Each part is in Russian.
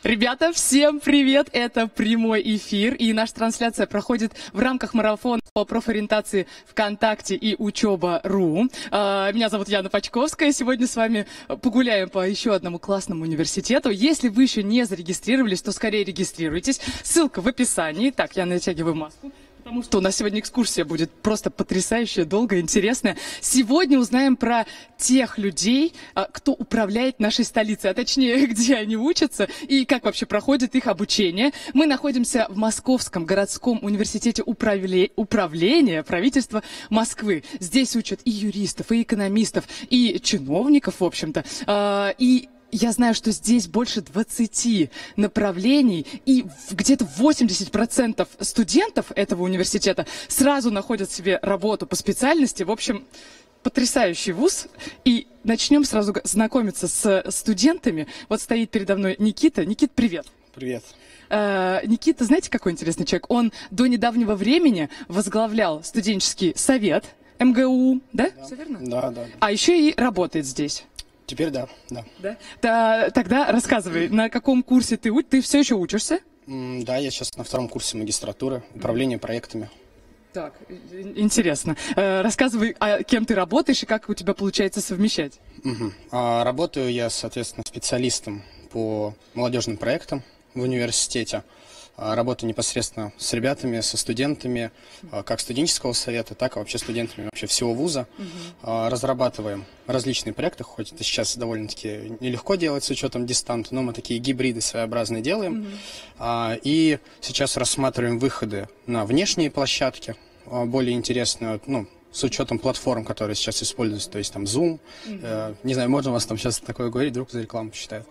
Ребята, всем привет! Это прямой эфир, и наша трансляция проходит в рамках марафона по профориентации ВКонтакте и Учеба.ру. Меня зовут Яна Пачковская. Сегодня с вами погуляем по еще одному классному университету. Если вы еще не зарегистрировались, то скорее регистрируйтесь. Ссылка в описании. Так, я натягиваю маску, потому что у нас сегодня экскурсия будет просто потрясающая, долгая, интересная. Сегодня узнаем про тех людей, кто управляет нашей столицей, а точнее, где они учатся и как вообще проходит их обучение. Мы находимся в Московском городском университете управления правительства Москвы. Здесь учат и юристов, и экономистов, и чиновников, в общем-то. Я знаю, что здесь больше 20 направлений, и где-то 80% студентов этого университета сразу находят себе работу по специальности. В общем, потрясающий вуз. И начнем сразу знакомиться с студентами. Вот стоит передо мной Никита. Никит, привет. Привет. Никита, знаете, какой интересный человек? Он до недавнего времени возглавлял студенческий совет МГУ, да? Да. Все верно? Да. А еще и работает здесь. Теперь да. Тогда рассказывай, на каком курсе ты все еще учишься? Да, я сейчас на втором курсе магистратуры, управление проектами. Так, интересно. Рассказывай, кем ты работаешь и как у тебя получается совмещать? Работаю я, соответственно, специалистом по молодежным проектам в университете. Работаю непосредственно с ребятами, со студентами, как студенческого совета, так и вообще студентами вообще всего вуза. Разрабатываем различные проекты, хоть это сейчас довольно-таки нелегко делать с учетом дистанта, но мы такие гибриды своеобразные делаем. И сейчас рассматриваем выходы на внешние площадки, более интересные, с учетом платформ, которые сейчас используются, то есть там Zoom, не знаю, можно у вас там сейчас такое говорить, вдруг за рекламу посчитают.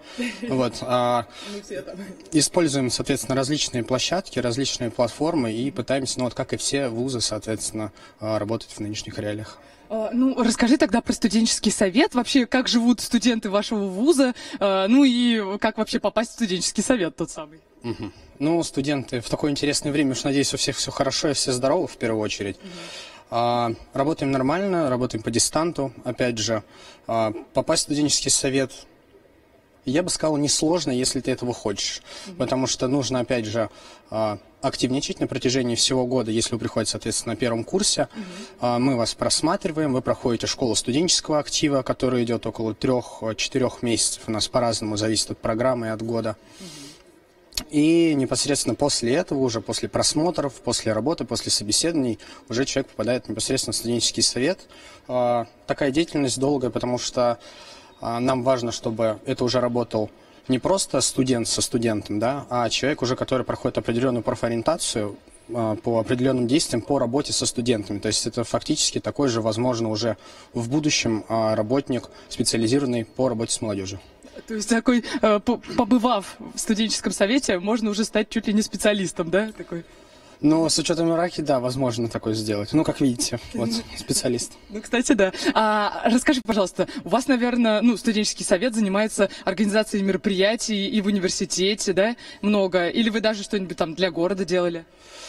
Используем, соответственно, различные площадки, различные платформы и пытаемся, как и все вузы, соответственно, работать в нынешних реалиях. Расскажи тогда про студенческий совет, вообще, как живут студенты вашего вуза, и как вообще попасть в студенческий совет тот самый. Студенты в такое интересное время, уж надеюсь, у всех все хорошо и все здоровы в первую очередь. Работаем нормально, работаем по дистанту. Опять же, попасть в студенческий совет, я бы сказал, несложно, если ты этого хочешь. Потому что нужно, опять же, активничать на протяжении всего года. Если вы приходите, соответственно, на первом курсе, мы вас просматриваем, вы проходите школу студенческого актива, которая идет около 3-4 месяцев. У нас по-разному зависит от программы и от года. И непосредственно после этого, уже после просмотров, после работы, после собеседований, уже человек попадает непосредственно в студенческий совет. Такая деятельность долгая, потому что нам важно, чтобы это уже работал не просто студент со студентом, а человек уже, который проходит определенную профориентацию по определенным действиям по работе со студентами. То есть это фактически такой же, возможно, уже в будущем работник, специализированный по работе с молодежью. То есть такой, побывав в студенческом совете, можно уже стать чуть ли не специалистом, да? Такой. С учетом иерархии, да, возможно такое сделать. Как видите, вот, специалист. Кстати, да. Расскажи, пожалуйста, у вас, наверное, студенческий совет занимается организацией мероприятий и в университете, да, много? Или вы даже что-нибудь там для города делали?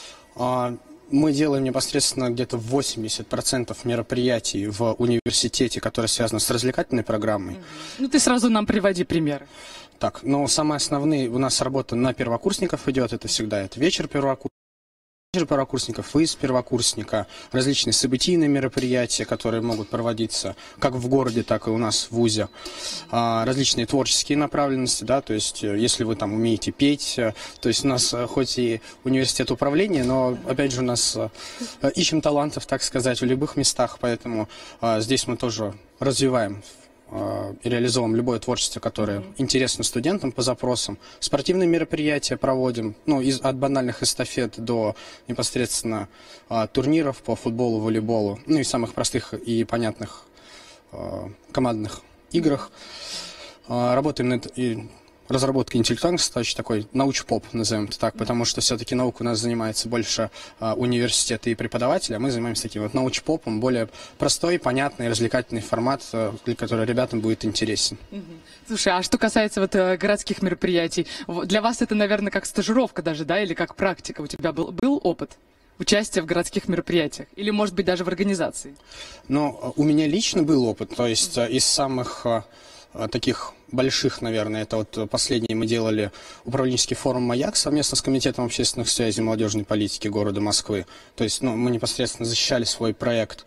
Мы делаем непосредственно где-то 80% мероприятий в университете, которые связаны с развлекательной программой. Ты сразу нам приводи примеры. Так, самые основные у нас работа на первокурсников идет, это всегда вечер первокурсников, выезд первокурсника, различные событийные мероприятия, которые могут проводиться как в городе, так и у нас в вузе, различные творческие направленности, то есть если вы там умеете петь, то есть у нас хоть и университет управления, но опять же у нас ищем талантов, так сказать, в любых местах, поэтому здесь мы тоже развиваем и реализовываем любое творчество, которое интересно студентам по запросам. Спортивные мероприятия проводим, от банальных эстафет до непосредственно турниров по футболу, волейболу, и самых простых и понятных командных играх. Работаем над разработкой интеллектуальных составляющих, такой научпоп, назовем это так, потому что все-таки наука у нас занимается больше университета и преподавателя, а мы занимаемся таким научпопом, более простой, понятный, развлекательный формат, для которого ребятам будет интересен. Слушай, а что касается городских мероприятий, для вас это, наверное, как стажировка даже, да, или как практика? У тебя был опыт участия в городских мероприятиях? Или, может быть, даже в организации? У меня лично был опыт, то есть из самых таких больших, наверное, это вот последний мы делали управленческий форум «Маяк» совместно с Комитетом общественных связей и молодежной политики города Москвы. То есть мы непосредственно защищали свой проект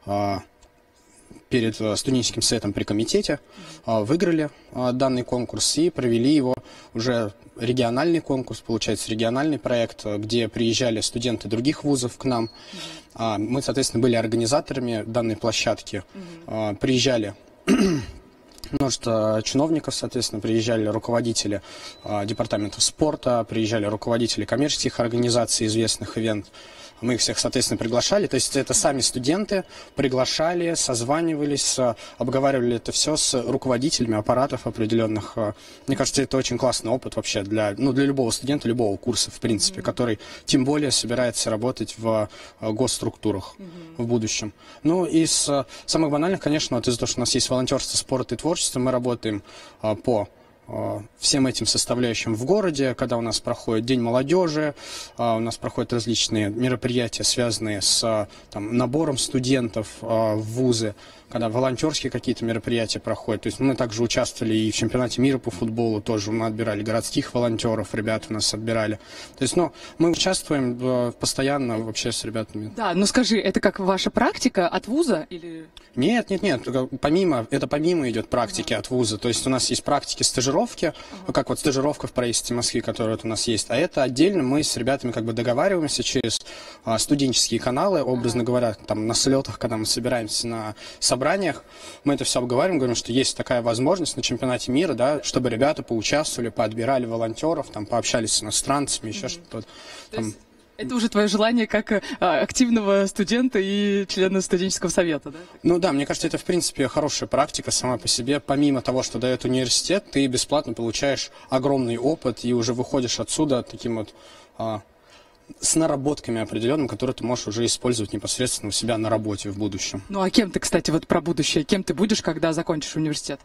перед студенческим советом при комитете, выиграли данный конкурс и провели его уже региональный конкурс, получается, региональный проект, где приезжали студенты других вузов к нам. Мы, соответственно, были организаторами данной площадки. Приезжали множество чиновников, соответственно, приезжали руководители департаментов спорта, приезжали руководители коммерческих организаций, известных ивент. Мы их всех, соответственно, приглашали. То есть это сами студенты приглашали, созванивались, обговаривали это все с руководителями аппаратов определенных. Мне кажется, это очень классный опыт вообще для любого студента, любого курса, в принципе, который тем более собирается работать в госструктурах в будущем. Ну, из самых банальных, конечно, вот из-за того, что у нас есть волонтерство, спорт и творчество, мы работаем по всем этим составляющим в городе, когда у нас проходит День молодежи, у нас проходят различные мероприятия, связанные с набором студентов в вузы, когда волонтерские какие-то мероприятия проходят. То есть мы также участвовали и в чемпионате мира по футболу, тоже мы отбирали городских волонтеров, ребята у нас отбирали. То есть, мы участвуем постоянно вообще с ребятами. Да, ну скажи, это как ваша практика от вуза или... Нет. Помимо идет практики от вуза. То есть у нас есть практики стажировки, как вот стажировка в правительстве Москвы, которая вот у нас есть. А это отдельно мы с ребятами как бы договариваемся через студенческие каналы, образно говоря, там на слетах, когда мы собираемся на собраниях, мы это все обговариваем, говорим, что есть такая возможность на чемпионате мира, да, чтобы ребята поучаствовали, поотбирали волонтеров, там, пообщались с иностранцами, еще что-то. Это уже твое желание как активного студента и члена студенческого совета, да? Ну да, мне кажется, это в принципе хорошая практика сама по себе. Помимо того, что дает университет, ты бесплатно получаешь огромный опыт и уже выходишь отсюда таким вот с наработками определенными, которые ты можешь уже использовать непосредственно у себя на работе в будущем. Ну а кем ты, кстати, вот про будущее, кем ты будешь, когда закончишь университет?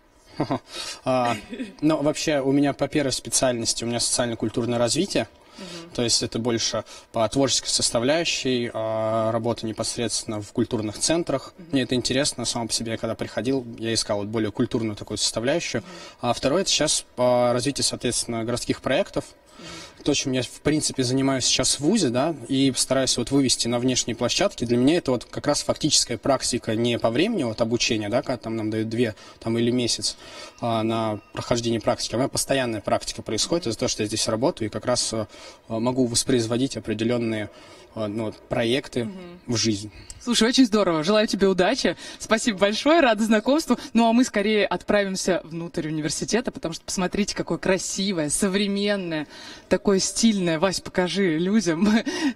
Ну, вообще, у меня по первой специальности, у меня социально-культурное развитие. То есть это больше по творческой составляющей, работа непосредственно в культурных центрах. Мне это интересно, само по себе, я когда приходил, я искал вот более культурную такую составляющую. А второе, это сейчас по развитию, соответственно, городских проектов. То, чем я, в принципе, занимаюсь сейчас в ВУЗе, да, и стараюсь вот вывести на внешние площадки, для меня это вот как раз фактическая практика не по времени вот обучения, да, когда там нам дают 2 или месяц на прохождение практики, а у меня постоянная практика происходит из-за того, что я здесь работаю и как раз могу воспроизводить определенные проекты в жизнь. Слушай, очень здорово. Желаю тебе удачи. Спасибо большое, рада знакомству. Ну, а мы скорее отправимся внутрь университета, потому что посмотрите, какое красивое, современное, такое стильное. Вась, покажи людям.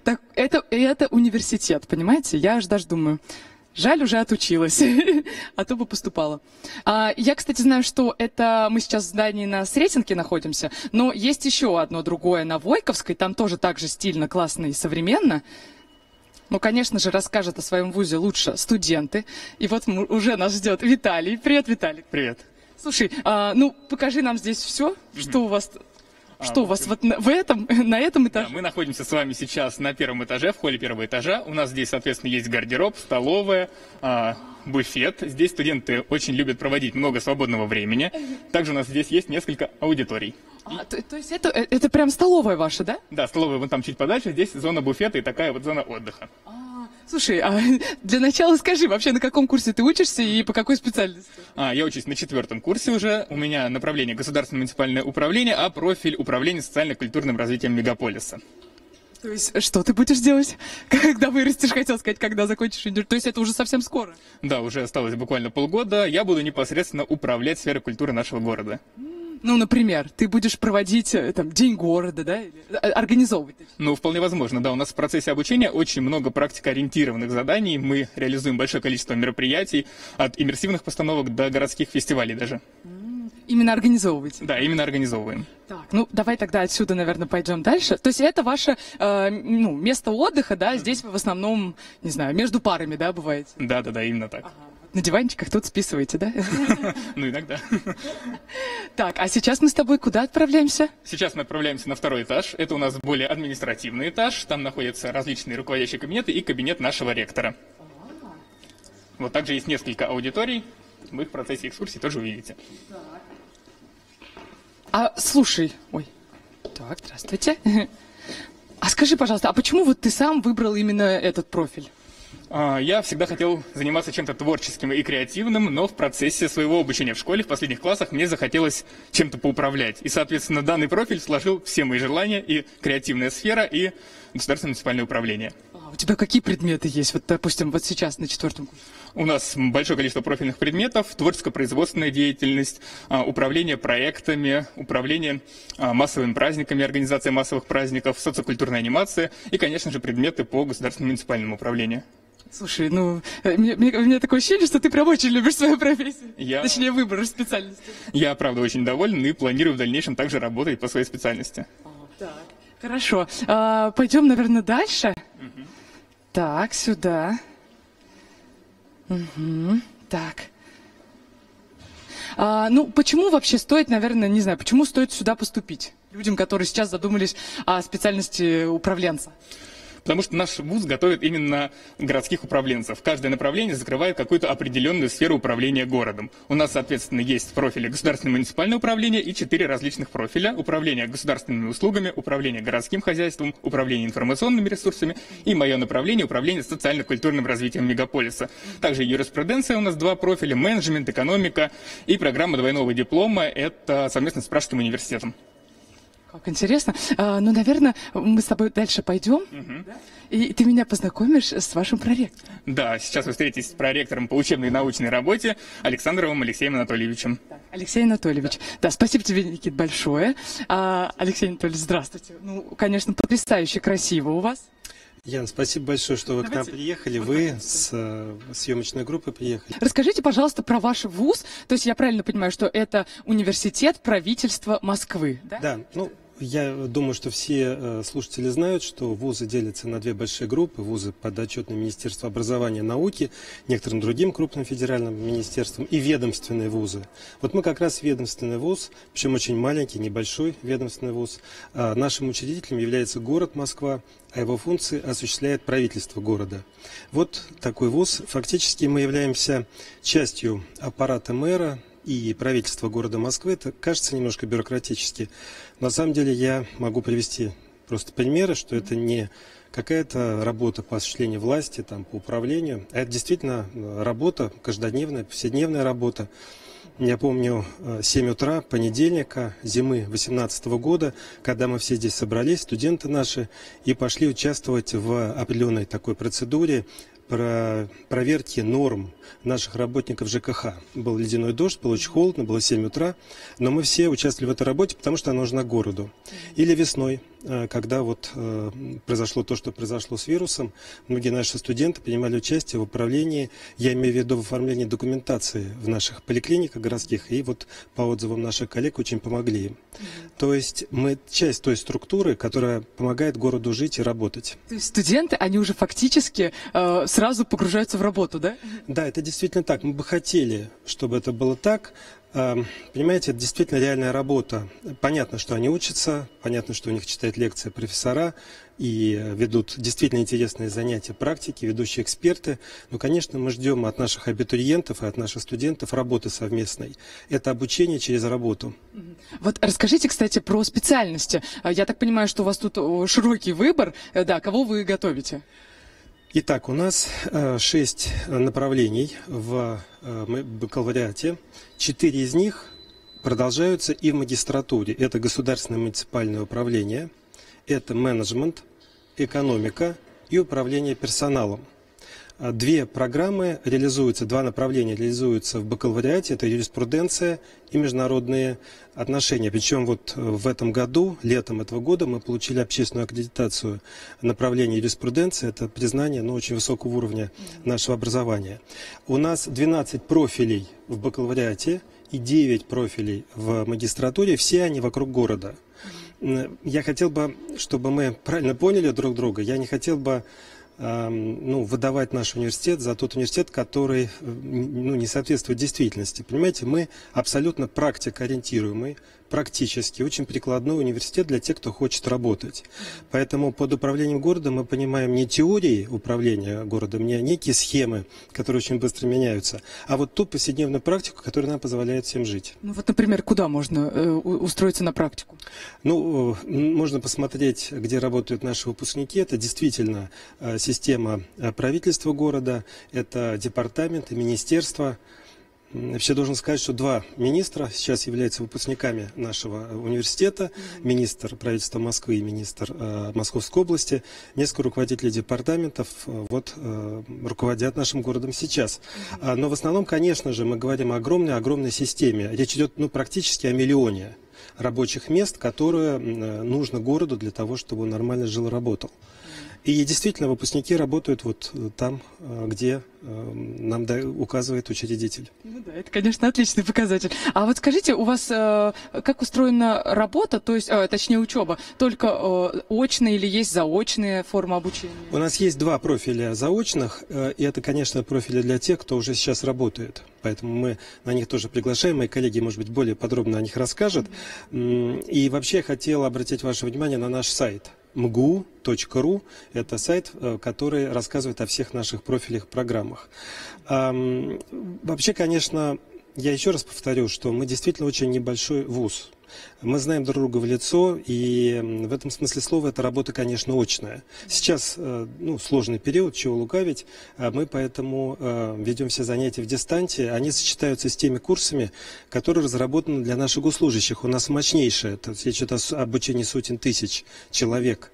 Это университет, понимаете? Я аж даже думаю... Жаль, уже отучилась, а то бы поступала. Я, кстати, знаю, что это мы сейчас в здании на Сретенке находимся, но есть еще одно другое на Войковской, там тоже так же стильно, классно и современно. Ну, конечно же, расскажет о своем вузе лучше студенты. И вот уже нас ждет Виталий. Привет, Виталий. Привет. Слушай, покажи нам здесь все, что у вас... Что у вас вот на этом этаже? Да, мы находимся с вами сейчас на первом этаже, в холле первого этажа. У нас здесь, соответственно, есть гардероб, столовая, буфет. Здесь студенты очень любят проводить много свободного времени. Также у нас здесь есть несколько аудиторий. То есть это прям столовая ваша, да? Да, столовая вон там чуть подальше. Здесь зона буфета и такая вот зона отдыха. Слушай, для начала скажи, вообще на каком курсе ты учишься и по какой специальности? Я учусь на 4-м курсе уже. У меня направление государственное муниципальное управление, а профиль управление социально-культурным развитием мегаполиса. То есть что ты будешь делать, когда вырастешь, хотел сказать, когда закончишь университет? То есть это уже совсем скоро? Да, уже осталось буквально полгода. Я буду непосредственно управлять сферой культуры нашего города. Ну, например, ты будешь проводить День города, да? Организовывать? Ну, вполне возможно, да. У нас в процессе обучения очень много практикоориентированных заданий. Мы реализуем большое количество мероприятий, от иммерсивных постановок до городских фестивалей даже. Именно организовываете? Да, именно организовываем. Так, давай тогда отсюда, наверное, пойдем дальше. То есть это ваше место отдыха, да? Здесь вы в основном, не знаю, между парами, да, бываете? Да, именно так. На диванчиках тут списываете, да? Ну, иногда. Так, а сейчас мы с тобой куда отправляемся? Сейчас мы отправляемся на 2-й этаж. Это у нас более административный этаж. Там находятся различные руководящие кабинеты и кабинет нашего ректора. Вот также есть несколько аудиторий. Вы в процессе экскурсии тоже увидите. Слушай, ой, так, здравствуйте. А скажи, пожалуйста, а почему вот ты сам выбрал именно этот профиль? Я всегда хотел заниматься чем-то творческим и креативным, но в процессе своего обучения в школе, в последних классах, мне захотелось чем-то поуправлять. И, соответственно, данный профиль сложил все мои желания: и креативная сфера, и государственное муниципальное управление. У тебя какие предметы есть? Вот, допустим, вот сейчас на 4-м курсе. У нас большое количество профильных предметов: творческо-производственная деятельность, управление проектами, управление массовыми праздниками, организация массовых праздников, социокультурная анимация и, конечно же, предметы по государственному муниципальному управлению. Слушай, ну, у меня такое ощущение, что ты прям очень любишь свою профессию. Точнее, выбор специальности. Я, правда, очень доволен и планирую в дальнейшем также работать по своей специальности. Так, хорошо. Пойдем, наверное, дальше. Так, сюда. Так. Ну, почему вообще стоит, наверное, не знаю, почему стоит сюда поступить людям, которые сейчас задумались о специальности управленца? Потому что наш вуз готовит именно городских управленцев. Каждое направление закрывает какую-то определенную сферу управления городом. У нас, соответственно, есть профили государственное муниципальное управление и 4 различных профиля: управление государственными услугами, управление городским хозяйством, управление информационными ресурсами и мое направление — управление социально-культурным развитием мегаполиса. Также юриспруденция у нас 2 профиля: менеджмент, экономика, и программа двойного диплома — это совместно с Пражским университетом. Как интересно. Ну, наверное, мы с тобой дальше пойдем, и ты меня познакомишь с вашим проректором. Да, сейчас вы встретитесь с проректором по учебной и научной работе Александровым Алексеем Анатольевичем. Алексей Анатольевич. Да, спасибо тебе, Никит, большое. Алексей Анатольевич, здравствуйте. Ну, конечно, потрясающе красиво у вас. Ян, спасибо большое, что вы к нам приехали. Вы с съемочной группой приехали. Расскажите, пожалуйста, про ваш вуз. То есть я правильно понимаю, что это университет правительства Москвы, да? Да, ну, я думаю, что все слушатели знают, что вузы делятся на 2 большие группы. Вузы подотчетные Министерству образования и науки, некоторым другим крупным федеральным министерствам, и ведомственные вузы. Вот мы как раз ведомственный вуз, причем очень маленький, небольшой ведомственный вуз. Нашим учредителем является город Москва, а его функции осуществляет правительство города. Вот такой вуз. Фактически мы являемся частью аппарата мэра и правительства города Москвы. Это кажется немножко бюрократически. На самом деле я могу привести просто примеры, что это не какая-то работа по осуществлению власти, там, по управлению, а это действительно работа каждодневная, повседневная работа. Я помню 7 утра понедельника зимы 2018 года, когда мы все здесь собрались, студенты наши, и пошли участвовать в определенной такой процедуре проверки норм наших работников ЖКХ. Был ледяной дождь, было очень холодно, было 7 утра, но мы все участвовали в этой работе, потому что она нужна городу. Или весной, когда вот произошло то, что произошло с вирусом, многие наши студенты принимали участие в управлении, я имею в виду в оформлении документации в наших поликлиниках городских, и вот по отзывам наших коллег очень помогли им. То есть мы часть той структуры, которая помогает городу жить и работать. То есть студенты, они уже фактически сразу погружаются в работу, да? Да, это действительно так. Мы бы хотели, чтобы это было так. Понимаете, это действительно реальная работа. Понятно, что они учатся, понятно, что у них читают лекции профессора и ведут действительно интересные занятия, практики, ведущие эксперты. Но, конечно, мы ждем от наших абитуриентов и от наших студентов работы совместной. Это обучение через работу. Вот расскажите, кстати, про специальности. Я так понимаю, что у вас тут широкий выбор. Да, кого вы готовите? Итак, у нас 6 направлений в бакалавриате. 4 из них продолжаются и в магистратуре. Это государственное муниципальное управление, это менеджмент, экономика и управление персоналом. 2 программы реализуются, 2 направления реализуются в бакалавриате, это юриспруденция и международные отношения. Причем вот в этом году, летом этого года, мы получили общественную аккредитацию направления юриспруденции. Это признание, очень высокого уровня нашего образования. У нас 12 профилей в бакалавриате и 9 профилей в магистратуре, все они вокруг города. Я хотел бы, чтобы мы правильно поняли друг друга, я не хотел бы выдавать наш университет за тот университет, который не соответствует действительности. Понимаете, мы абсолютно практикоориентируемый, практически, очень прикладной университет для тех, кто хочет работать. Поэтому под управлением городом мы понимаем не теории управления городом, не некие схемы, которые очень быстро меняются, а вот ту повседневную практику, которая нам позволяет всем жить. Ну вот, например, куда можно устроиться на практику? Можно посмотреть, где работают наши выпускники. Это действительно система правительства города, это департаменты, министерства. Вообще должен сказать, что 2 министра сейчас являются выпускниками нашего университета. Министр правительства Москвы и министр Московской области. Несколько руководителей департаментов руководят нашим городом сейчас. Но в основном, конечно же, мы говорим о огромной системе. Речь идет практически о миллионе рабочих мест, которые нужно городу для того, чтобы он нормально жил и работал. И действительно, выпускники работают вот там, где нам указывает учредитель. Ну да, это, конечно, отличный показатель. А вот скажите, у вас как устроена работа, то есть, точнее, учеба? Только очная или есть заочная форма обучения? У нас есть 2 профиля заочных, и это, конечно, профили для тех, кто уже сейчас работает. Поэтому мы на них тоже приглашаем, мои коллеги, может быть, более подробно о них расскажут. И вообще я хотел обратить ваше внимание на наш сайт. mgu.ru – это сайт, который рассказывает о всех наших профилях, программах. Вообще, конечно, я еще раз повторю, что мы действительно очень небольшой вуз. Мы знаем друг друга в лицо, и в этом смысле слова эта работа, конечно, очная. Сейчас сложный период, чего лукавить, мы поэтому ведем все занятия в дистанте. Они сочетаются с теми курсами, которые разработаны для наших госслужащих. У нас мощнейшее, речь идет о обучении сотен тысяч человек,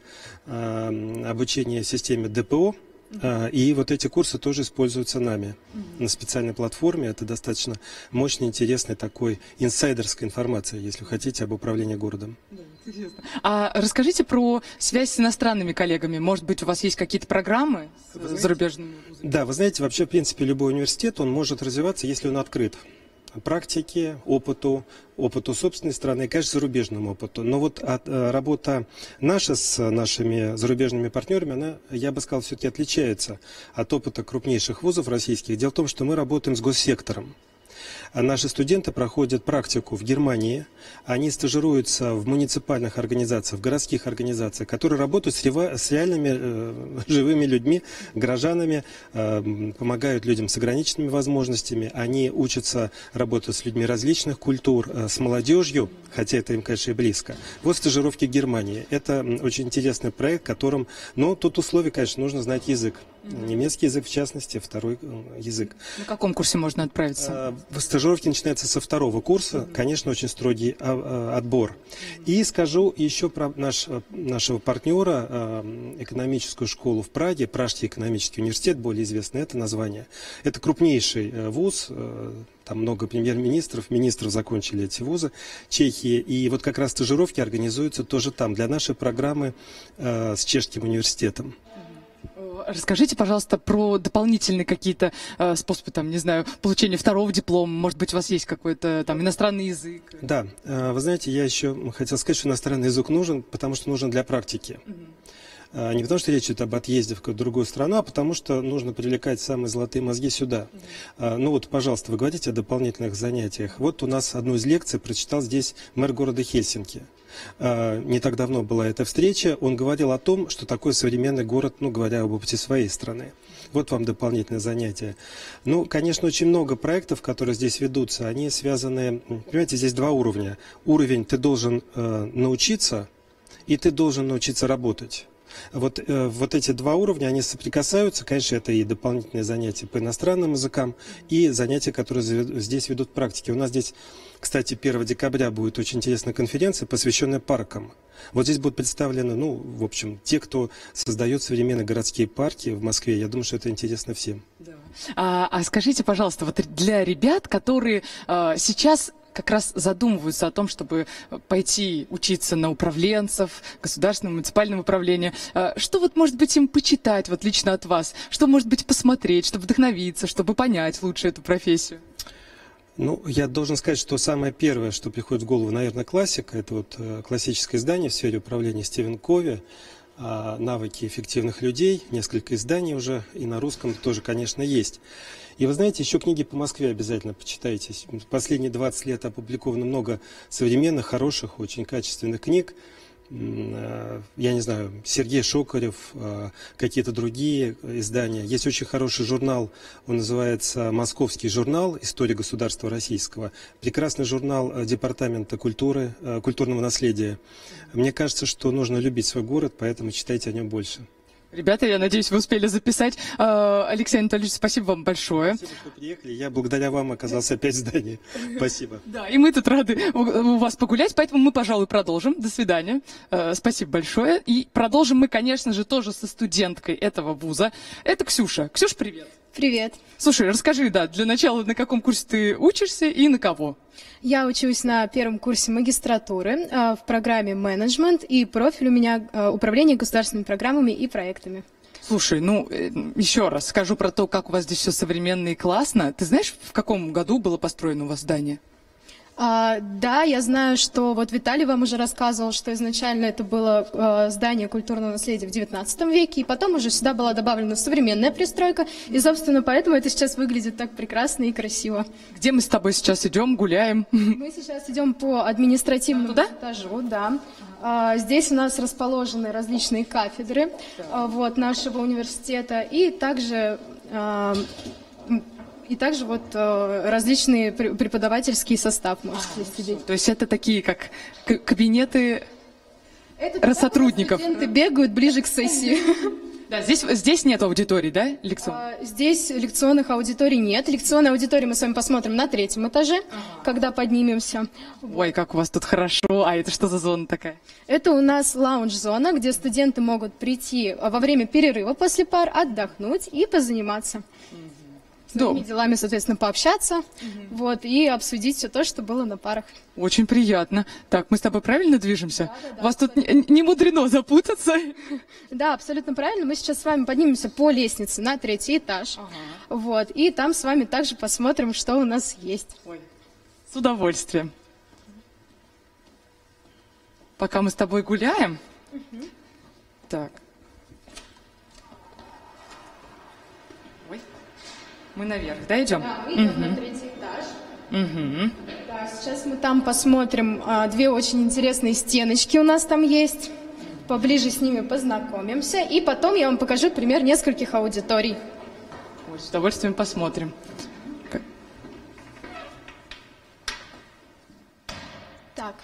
обучение системе ДПО. И вот эти курсы тоже используются нами на специальной платформе. Это достаточно мощный, интересный такой инсайдерская информация, если хотите, об управлении городом. Да, интересно. А расскажите про связь с иностранными коллегами. Может быть, у вас есть какие-то программы с зарубежными вузами? Да, вы знаете, вообще, в принципе, любой университет, он может развиваться, если он открыт практике, опыту собственной страны и, конечно, зарубежному опыту. Но вот работа наша с нашими зарубежными партнерами, она, я бы сказал, все-таки отличается от опыта крупнейших вузов российских. Дело в том, что мы работаем с госсектором. Наши студенты проходят практику в Германии, они стажируются в муниципальных организациях, в городских организациях, которые работают с реальными живыми людьми, горожанами, помогают людям с ограниченными возможностями, они учатся работать с людьми различных культур, с молодежью, хотя это им, конечно, и близко. Вот стажировки в Германии. Это очень интересный проект, которым, тут условие, конечно, нужно знать язык. Немецкий язык, в частности, второй язык. На каком курсе можно отправиться? Стажировки начинаются со 2-го курса, конечно, очень строгий отбор. И скажу еще про нашего партнера, экономическую школу в Праге, Пражский экономический университет, более известный это название. Это крупнейший вуз, там много премьер-министров, министров закончили эти вузы, Чехии. И вот как раз стажировки организуются тоже там, для нашей программы с чешским университетом. Расскажите, пожалуйста, про дополнительные какие-то способы, получения 2-го диплома. Может быть, у вас есть какой-то иностранный язык? Да, вы знаете, я еще хотел сказать, что иностранный язык нужен, потому что нужен для практики. Не потому что речь идет об отъезде в какую-то другую страну, а потому что нужно привлекать самые золотые мозги сюда. Пожалуйста, вы говорите о дополнительных занятиях. Вот у нас одну из лекций прочитал здесь мэр города Хельсинки. Не так давно была эта встреча, он говорил о том, что такое современный город, говоря об опыте своей страны. Вот вам дополнительное занятие. Конечно, очень много проектов, которые здесь ведутся, они связаны, понимаете, здесь 2 уровня. Уровень ты должен научиться, и ты должен научиться работать. Вот эти 2 уровня, они соприкасаются. Конечно, это и дополнительные занятия по иностранным языкам, и занятия, которые здесь ведут практики. У нас здесь, кстати, 1 декабря будет очень интересная конференция, посвященная паркам. Вот здесь будут представлены, в общем, те, кто создает современные городские парки в Москве. Я думаю, что это интересно всем. Да. А скажите, пожалуйста, вот для ребят, которые сейчас как раз задумываются о том, чтобы пойти учиться на управленцев, государственного, муниципального управления. Что может быть им почитать лично от вас? Что, может быть, посмотреть, чтобы вдохновиться, чтобы понять лучше эту профессию? Я должен сказать, что самое первое, что приходит в голову, наверное, классика. Это классическое издание в сфере управления Стивен Кови. навыки эффективных людей, несколько изданий уже, и на русском тоже, конечно, есть. И вы знаете, еще книги по Москве обязательно почитайте. Последние 20 лет опубликовано много современных, хороших, очень качественных книг. Я не знаю, Сергей Шокарев, какие-то другие издания. Есть очень хороший журнал, он называется «Московский журнал. История государства российского». Прекрасный журнал Департамента культуры, культурного наследия. Мне кажется, что нужно любить свой город, поэтому читайте о нем больше. Ребята, я надеюсь, вы успели записать. Алексей Анатольевич, спасибо вам большое. Спасибо, что приехали. Я благодаря вам оказался опять в здании. Спасибо. Да, и мы тут рады у вас погулять, поэтому мы, пожалуй, продолжим. До свидания. Спасибо большое. И продолжим мы, конечно же, тоже со студенткой этого вуза. Это Ксюша. Ксюш, привет. Привет. Слушай, расскажи, да, для начала, на каком курсе ты учишься и на кого? Я учусь на первом курсе магистратуры в программе менеджмент, и профиль у меня управление государственными программами и проектами. Слушай, ну, еще раз скажу про то, как у вас здесь все современно и классно. Ты знаешь, в каком году было построено у вас здание? Да, я знаю, что вот Виталий вам уже рассказывал, что изначально это было здание культурного наследия в XIX веке, и потом уже сюда была добавлена современная пристройка, и, собственно, поэтому это сейчас выглядит так прекрасно и красиво. Где мы с тобой сейчас идем, гуляем? Мы сейчас идем по административному этажу, да. Здесь у нас расположены различные кафедры вот, нашего университета, и также вот различные преподавательский состав может здесь сидеть. То есть это такие, как кабинеты сотрудников? Студенты бегают ближе к сессии. Да, здесь нет аудиторий, да, лекционных? Здесь лекционных аудиторий нет. Лекционные аудитории мы с вами посмотрим на 3-м этаже, когда поднимемся. Ой, как у вас тут хорошо. А это что за зона такая? Это у нас лаунж-зона, где студенты могут прийти во время перерыва после пар, отдохнуть и позаниматься. Своими делами, соответственно, пообщаться, вот, и обсудить все то, что было на парах. Очень приятно. Так, мы с тобой правильно движемся? Да, у вас тут не мудрено запутаться. Да, абсолютно правильно. Мы сейчас с вами поднимемся по лестнице на 3-й этаж. Вот, и там с вами также посмотрим, что у нас есть. Ой, с удовольствием. Пока мы с тобой гуляем. Так. Мы наверх, да, идем? Да, мы идем на 3-й этаж. Да, сейчас мы там посмотрим 2 очень интересные стеночки у нас там есть. Поближе с ними познакомимся. И потом я вам покажу пример нескольких аудиторий. Ой, с удовольствием посмотрим. Так.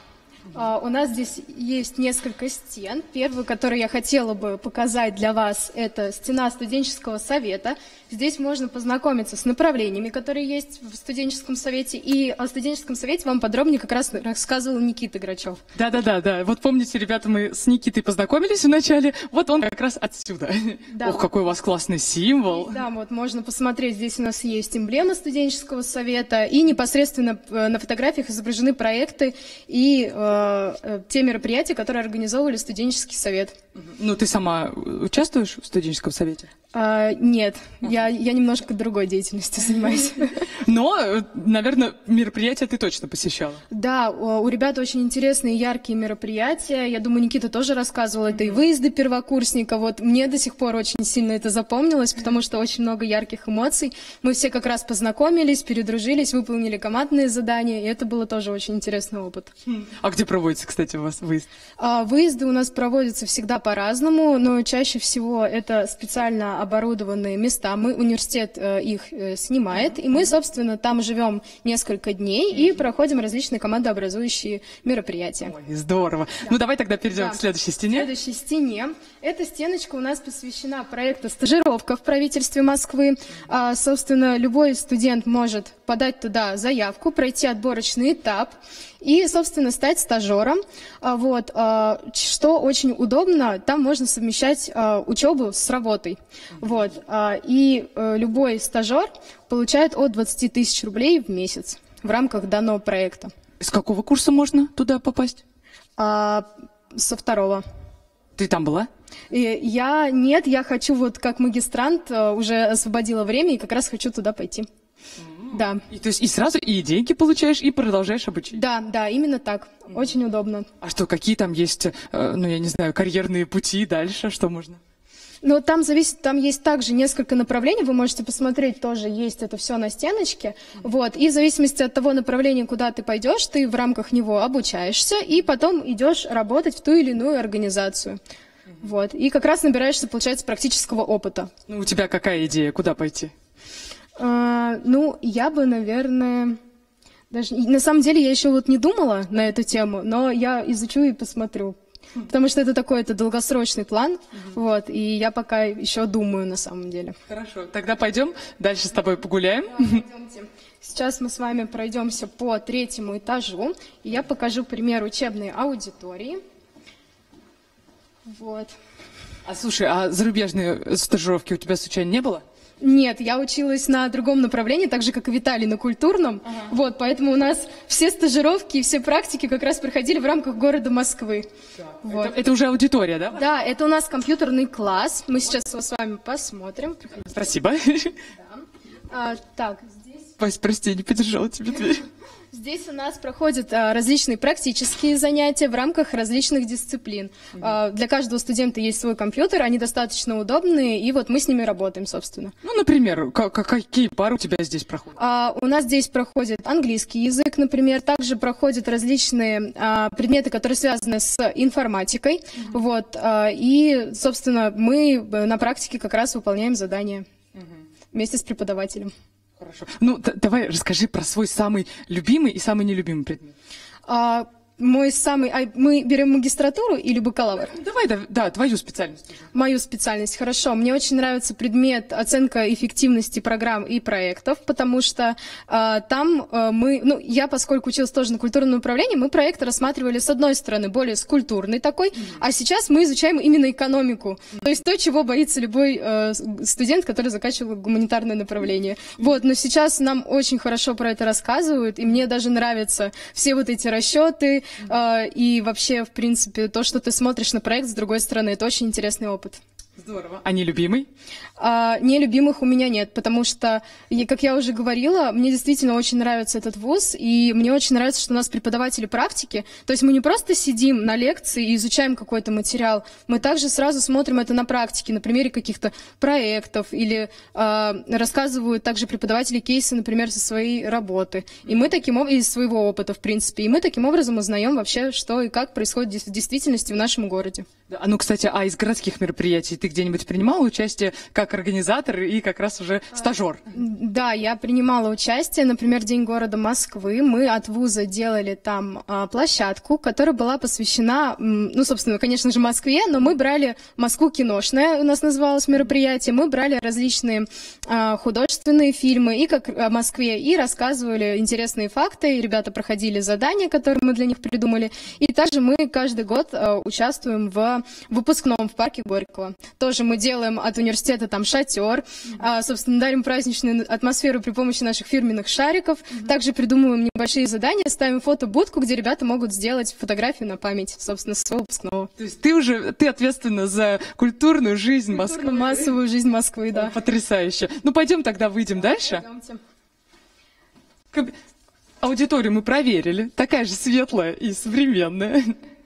У нас здесь есть несколько стен. Первую, которую я хотела бы показать для вас, это стена студенческого совета. Здесь можно познакомиться с направлениями, которые есть в студенческом совете. И о студенческом совете вам подробнее как раз рассказывал Никита Грачев. Да. Вот помните, ребята, мы с Никитой познакомились вначале. Вот он как раз отсюда. Да. Ох, какой у вас классный символ. Да, вот можно посмотреть. Здесь у нас есть эмблема студенческого совета. И непосредственно на фотографиях изображены проекты и те мероприятия, которые организовывали студенческий совет. Ну, ты сама участвуешь в студенческом совете? Нет, я немножко другой деятельностью занимаюсь. Но, наверное, мероприятия ты точно посещала. Да, у ребят очень интересные яркие мероприятия. Я думаю, Никита тоже рассказывал. Это и выезды первокурсника. Вот мне до сих пор очень сильно это запомнилось, потому что очень много ярких эмоций. Мы все как раз познакомились, передружились, выполнили командные задания, и это было тоже очень интересный опыт. А где проводится, кстати, у вас выезд? Выезды у нас проводятся всегда по-разному, но чаще всего это специально оборудованные места. Университет их снимает, и мы, собственно, там живем несколько дней и проходим различные командообразующие мероприятия. Ой, здорово. Да. Ну, давай тогда перейдем к следующей стене. К следующей стене. Эта стеночка у нас посвящена проекту «Стажировка в правительстве Москвы». Собственно, любой студент может подать туда заявку, пройти отборочный этап и, собственно, стать стажером. Вот. Что очень удобно, там можно совмещать учебу с работой. Вот. И любой стажер получает от 20 тысяч рублей в месяц в рамках данного проекта. С какого курса можно туда попасть? Со 2-го. Ты там была? Нет, я хочу вот как магистрант, уже освободила время и как раз хочу туда пойти. Да. И, то есть и сразу и деньги получаешь, и продолжаешь обучение. Да, да, именно так. Очень удобно. А что, какие там есть, ну, я не знаю, карьерные пути дальше, что можно? Но там зависит, там есть также несколько направлений, вы можете посмотреть, тоже есть это все на стеночке. Вот. И в зависимости от того направления, куда ты пойдешь, ты в рамках него обучаешься, и потом идешь работать в ту или иную организацию. Вот. И как раз набираешься, получается, практического опыта. Ну, у тебя какая идея, куда пойти? Ну, я бы, наверное... Даже, на самом деле, я еще вот не думала на эту тему, но я изучу и посмотрю. Потому что это такой, это долгосрочный план, вот, и я пока еще думаю на самом деле. Хорошо, тогда пойдем дальше с тобой погуляем. Да, пойдемте. Сейчас мы с вами пройдемся по 3-му этажу, и я покажу пример учебной аудитории. Вот. А слушай, а зарубежные стажировки у тебя случайно не было? Нет, я училась на другом направлении, так же, как и Виталий, на культурном. Вот, поэтому у нас все стажировки и все практики как раз проходили в рамках города Москвы. Вот. Это уже аудитория, да? Да, это у нас компьютерный класс. Мы сейчас его с вами посмотрим. Спасибо. Так, здесь... Вась, прости, не подержала тебе дверь. Здесь у нас проходят различные практические занятия в рамках различных дисциплин. Для каждого студента есть свой компьютер, они достаточно удобные, и вот мы с ними работаем, собственно. Ну, например, какие пары у тебя здесь проходят? У нас здесь проходит английский язык, например, также проходят различные предметы, которые связаны с информатикой. Вот, и, собственно, мы на практике как раз выполняем задания вместе с преподавателем. Хорошо. Ну, давай расскажи про свой самый любимый и самый нелюбимый предмет. Мой самый... мы берем магистратуру или бакалавр? Давай, да, твою специальность. Мою специальность, хорошо. Мне очень нравится предмет оценка эффективности программ и проектов, потому что там мы... Ну, я, поскольку училась тоже на культурном направлении, мы проекты рассматривали, с одной стороны, более с культурной такой, а сейчас мы изучаем именно экономику. То есть то, чего боится любой студент, который заканчивал гуманитарное направление. Вот, но сейчас нам очень хорошо про это рассказывают, и мне даже нравятся все вот эти расчеты, и вообще, в принципе, то, что ты смотришь на проект с другой стороны, это очень интересный опыт. Здорово. А нелюбимый? Нелюбимых у меня нет, потому что, как я уже говорила, мне действительно очень нравится этот вуз, и мне очень нравится, что у нас преподаватели практики, то есть мы не просто сидим на лекции и изучаем какой-то материал, мы также сразу смотрим это на практике, на примере каких-то проектов, или рассказывают также преподаватели кейсы, например, со своей работы, и мы из своего опыта, в принципе, и мы таким образом узнаем вообще, что и как происходит в действительности в нашем городе. Да, ну, кстати, из городских мероприятий ты где-нибудь принимала участие как организатор и как раз уже стажер? Да, я принимала участие, например, День города Москвы. Мы от вуза делали там площадку, которая была посвящена, ну, собственно, конечно же, Москве, но мы брали Москву киношное, у нас называлось мероприятие, мы брали различные художественные фильмы и как о Москве, и рассказывали интересные факты, и ребята проходили задания, которые мы для них придумали, и также мы каждый год участвуем в выпускном в парке Горького. Тоже мы делаем от университета там шатер, собственно, дарим праздничную атмосферу при помощи наших фирменных шариков. Также придумываем небольшие задания, ставим фотобудку, где ребята могут сделать фотографию на память, собственно, своего выпускного. То есть ты ответственна за культурную жизнь Москвы. Культурно-массовую жизнь Москвы, да. Потрясающе. Ну, пойдем тогда выйдем дальше. Пойдемте. Аудиторию мы проверили. Такая же светлая и современная.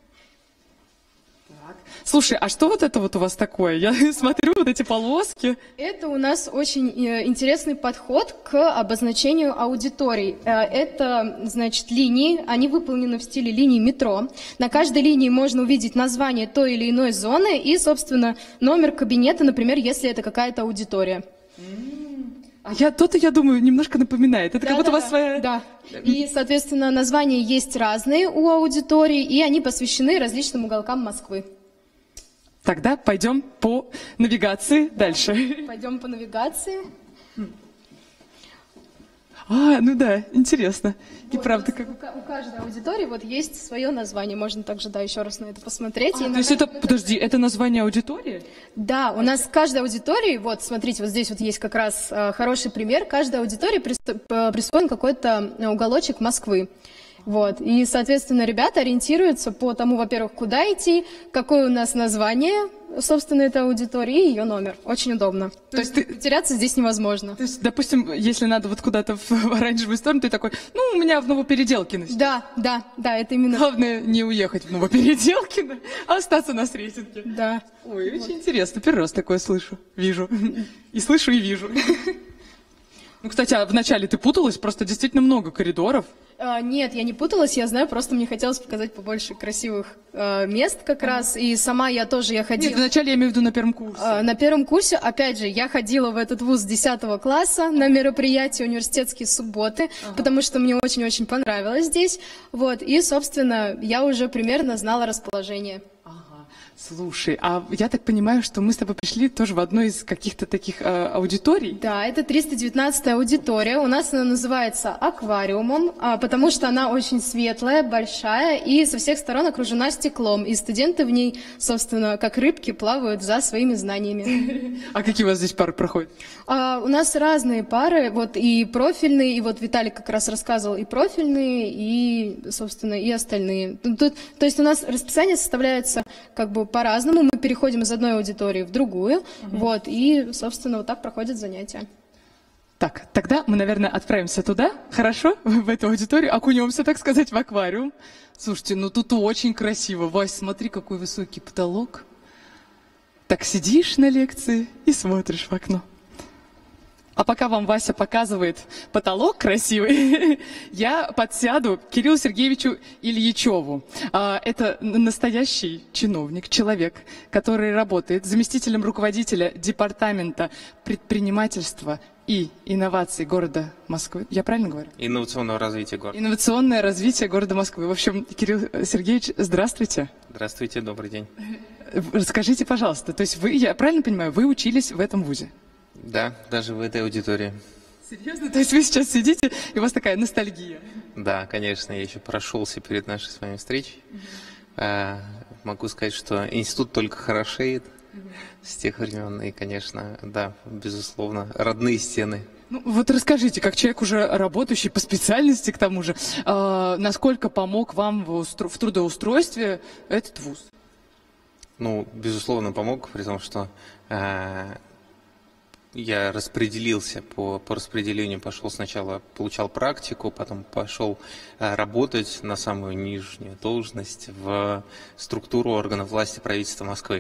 Слушай, а что вот это вот у вас такое? Я смотрю вот эти полоски. Это у нас очень интересный подход к обозначению аудиторий. Это, значит, линии, они выполнены в стиле линии метро. На каждой линии можно увидеть название той или иной зоны и, собственно, номер кабинета, например, если это какая-то аудитория. Я думаю, немножко напоминает. Это как будто у вас своя... Да. И, соответственно, названия есть разные у аудиторий, и они посвящены различным уголкам Москвы. Тогда пойдем по навигации дальше. Пойдем по навигации. Ну да, интересно. И Вот, правда, как... У каждой аудитории вот есть свое название. Можно также, да, еще раз на это посмотреть. То есть это, подожди, это название аудитории? Да, у нас в каждой аудитории, вот смотрите, вот здесь вот есть как раз хороший пример. Каждой аудитории присвоен какой-то уголочек Москвы. Вот. И, соответственно, ребята ориентируются по тому, во-первых, куда идти, какое у нас название собственно, этой аудитории и ее номер. Очень удобно. То есть потеряться здесь невозможно. То есть, допустим, если надо вот куда-то в оранжевую сторону, ты такой, ну, у меня в Новопеределкино. Да, это именно... Главное не уехать в Новопеределкино, а остаться на Сретенке. Да. Ой, очень интересно. Первый раз такое слышу, вижу. И слышу, и вижу. Ну, кстати, а вначале ты путалась? Просто действительно много коридоров. Нет, я не путалась, я знаю, просто мне хотелось показать побольше красивых мест как раз. И сама я ходила... Нет, вначале я имею в виду на первом курсе. На первом курсе, опять же, я ходила в этот вуз с 10 класса на мероприятия университетские субботы, потому что мне очень-очень понравилось здесь. Вот, и, собственно, я уже примерно знала расположение. Слушай, а я так понимаю, что мы с тобой пришли тоже в одной из каких-то таких аудиторий? Да, это 319-я аудитория. У нас она называется аквариумом, потому что она очень светлая, большая и со всех сторон окружена стеклом. И студенты в ней, собственно, как рыбки, плавают за своими знаниями. А какие у вас здесь пары проходят? У нас разные пары, вот и профильные, и вот Виталик как раз рассказывал, и профильные, и, собственно, и остальные. То есть у нас расписание составляется как бы по-разному, мы переходим из одной аудитории в другую, вот, и, собственно, вот так проходят занятия. Так, тогда мы, наверное, отправимся туда, хорошо, в эту аудиторию, окунемся, так сказать, в аквариум. Слушайте, ну тут очень красиво. Вась, смотри, какой высокий потолок. Так сидишь на лекции и смотришь в окно. А пока вам Вася показывает потолок красивый, я подсяду к Кириллу Сергеевичу Ильичеву. Это настоящий чиновник, человек, который работает заместителем руководителя департамента предпринимательства и инноваций города Москвы. Я правильно говорю? Инновационного развития города. Инновационное развитие города Москвы. В общем, Кирилл Сергеевич, здравствуйте. Здравствуйте, добрый день. Расскажите, пожалуйста, то есть вы, я правильно понимаю, вы учились в этом вузе? Да, даже в этой аудитории. Серьезно? То есть вы сейчас сидите, и у вас такая ностальгия? Да, конечно, я еще прошелся перед нашей с вами встречей. Могу сказать, что институт только хорошеет с тех времен. И, конечно, да, безусловно, родные стены. Ну, вот расскажите, как человек уже работающий по специальности, к тому же, насколько помог вам в трудоустройстве этот вуз? Ну, безусловно, помог, при том, что я распределился по распределению, пошел сначала, получал практику, потом пошел работать на самую нижнюю должность в структуру органов власти правительства Москвы.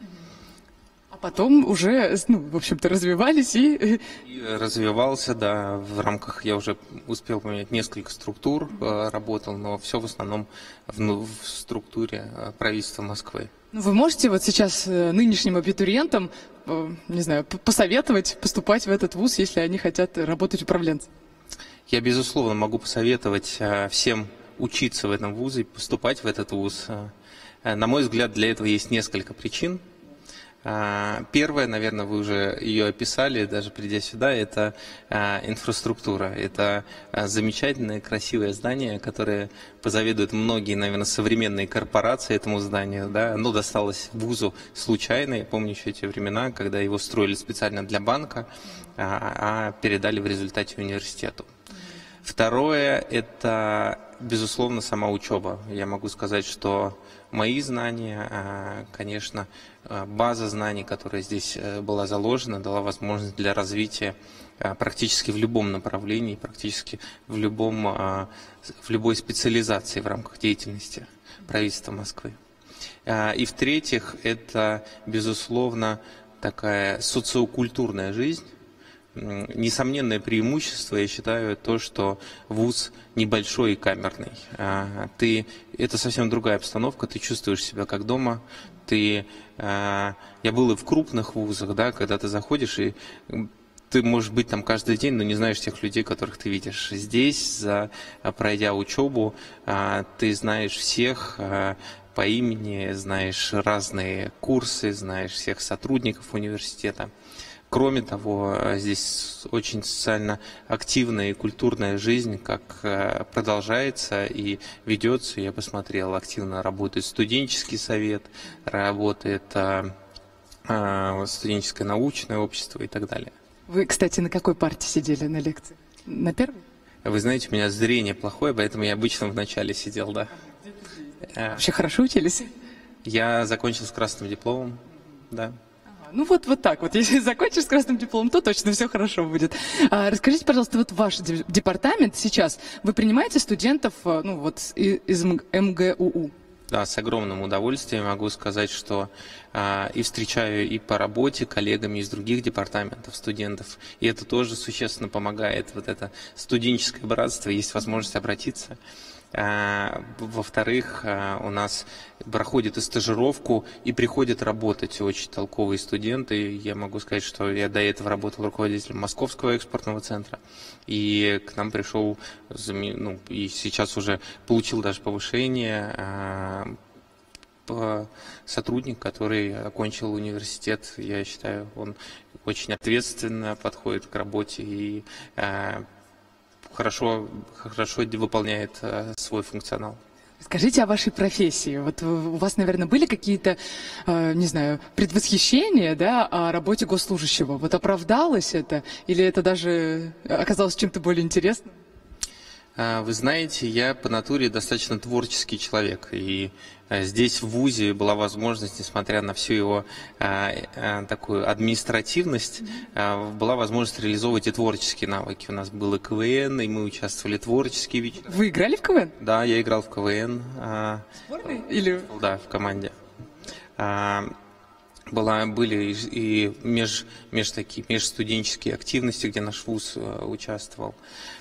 А потом уже, ну, в общем-то, развивались и развивался, да, в рамках, я уже успел поменять несколько структур, работал, но все в основном в структуре правительства Москвы. Вы можете вот сейчас нынешним абитуриентам, не знаю, посоветовать поступать в этот вуз, если они хотят работать управленцем? Я, безусловно, могу посоветовать всем учиться в этом вузе, поступать в этот вуз. На мой взгляд, для этого есть несколько причин. Первое, наверное, вы уже ее описали, даже придя сюда, это инфраструктура. Это замечательное, красивое здание, которое позавидуют многие, наверное, современные корпорации этому зданию. Да? Оно досталось вузу случайно. Я помню еще эти времена, когда его строили специально для банка, а передали в результате университету. Второе – это, безусловно, сама учеба. Я могу сказать, что мои знания, конечно, база знаний, которая здесь была заложена, дала возможность для развития практически в любом направлении, практически в любой специализации в рамках деятельности правительства Москвы. И в-третьих, это, безусловно, такая социокультурная жизнь. Несомненное преимущество, я считаю, то, что вуз небольшой и камерный. Это совсем другая обстановка, ты чувствуешь себя как дома. Я был и в крупных вузах, да, когда ты заходишь, и ты можешь быть там каждый день, но не знаешь тех людей, которых ты видишь. Здесь, пройдя учебу, ты знаешь всех по имени, знаешь разные курсы, знаешь всех сотрудников университета. Кроме того, здесь очень социально активная и культурная жизнь, как продолжается и ведется. Я посмотрел, активно работает студенческий совет, работает студенческое научное общество и так далее. Вы, кстати, на какой парте сидели на лекции? На первой? Вы знаете, у меня зрение плохое, поэтому я обычно в начале сидел, да. Вообще хорошо учились? Я закончил с красным дипломом. да. Ну вот так вот. Если закончишь с красным дипломом, то точно все хорошо будет. Расскажите, пожалуйста, вот ваш департамент сейчас, вы принимаете студентов из МГУУ? Да, с огромным удовольствием могу сказать, что и встречаю и по работе коллегами из других департаментов студентов. И это тоже существенно помогает. Вот это студенческое братство, есть возможность обратиться. Во-вторых, у нас проходят и стажировку, и приходят работать очень толковые студенты. Я могу сказать, что я до этого работал руководителем Московского экспортного центра, и к нам пришел, и сейчас уже получил даже повышение сотрудник, который окончил университет. Я считаю, он очень ответственно подходит к работе и хорошо выполняет свой функционал. Скажите о вашей профессии. Вот у вас, наверное, были какие-то, не знаю, предвосхищения, да, о работе госслужащего? Вот оправдалось это? Или это даже оказалось чем-то более интересным? Вы знаете, я по натуре достаточно творческий человек, и здесь в ВУЗе была возможность, несмотря на всю его такую административность, была возможность реализовывать и творческие навыки. У нас был и КВН, и мы участвовали в творческие вечера. Вы играли в КВН? Да, я играл в КВН. Сборной? Или... Да, в команде. Были и межстуденческие активности, где наш ВУЗ участвовал.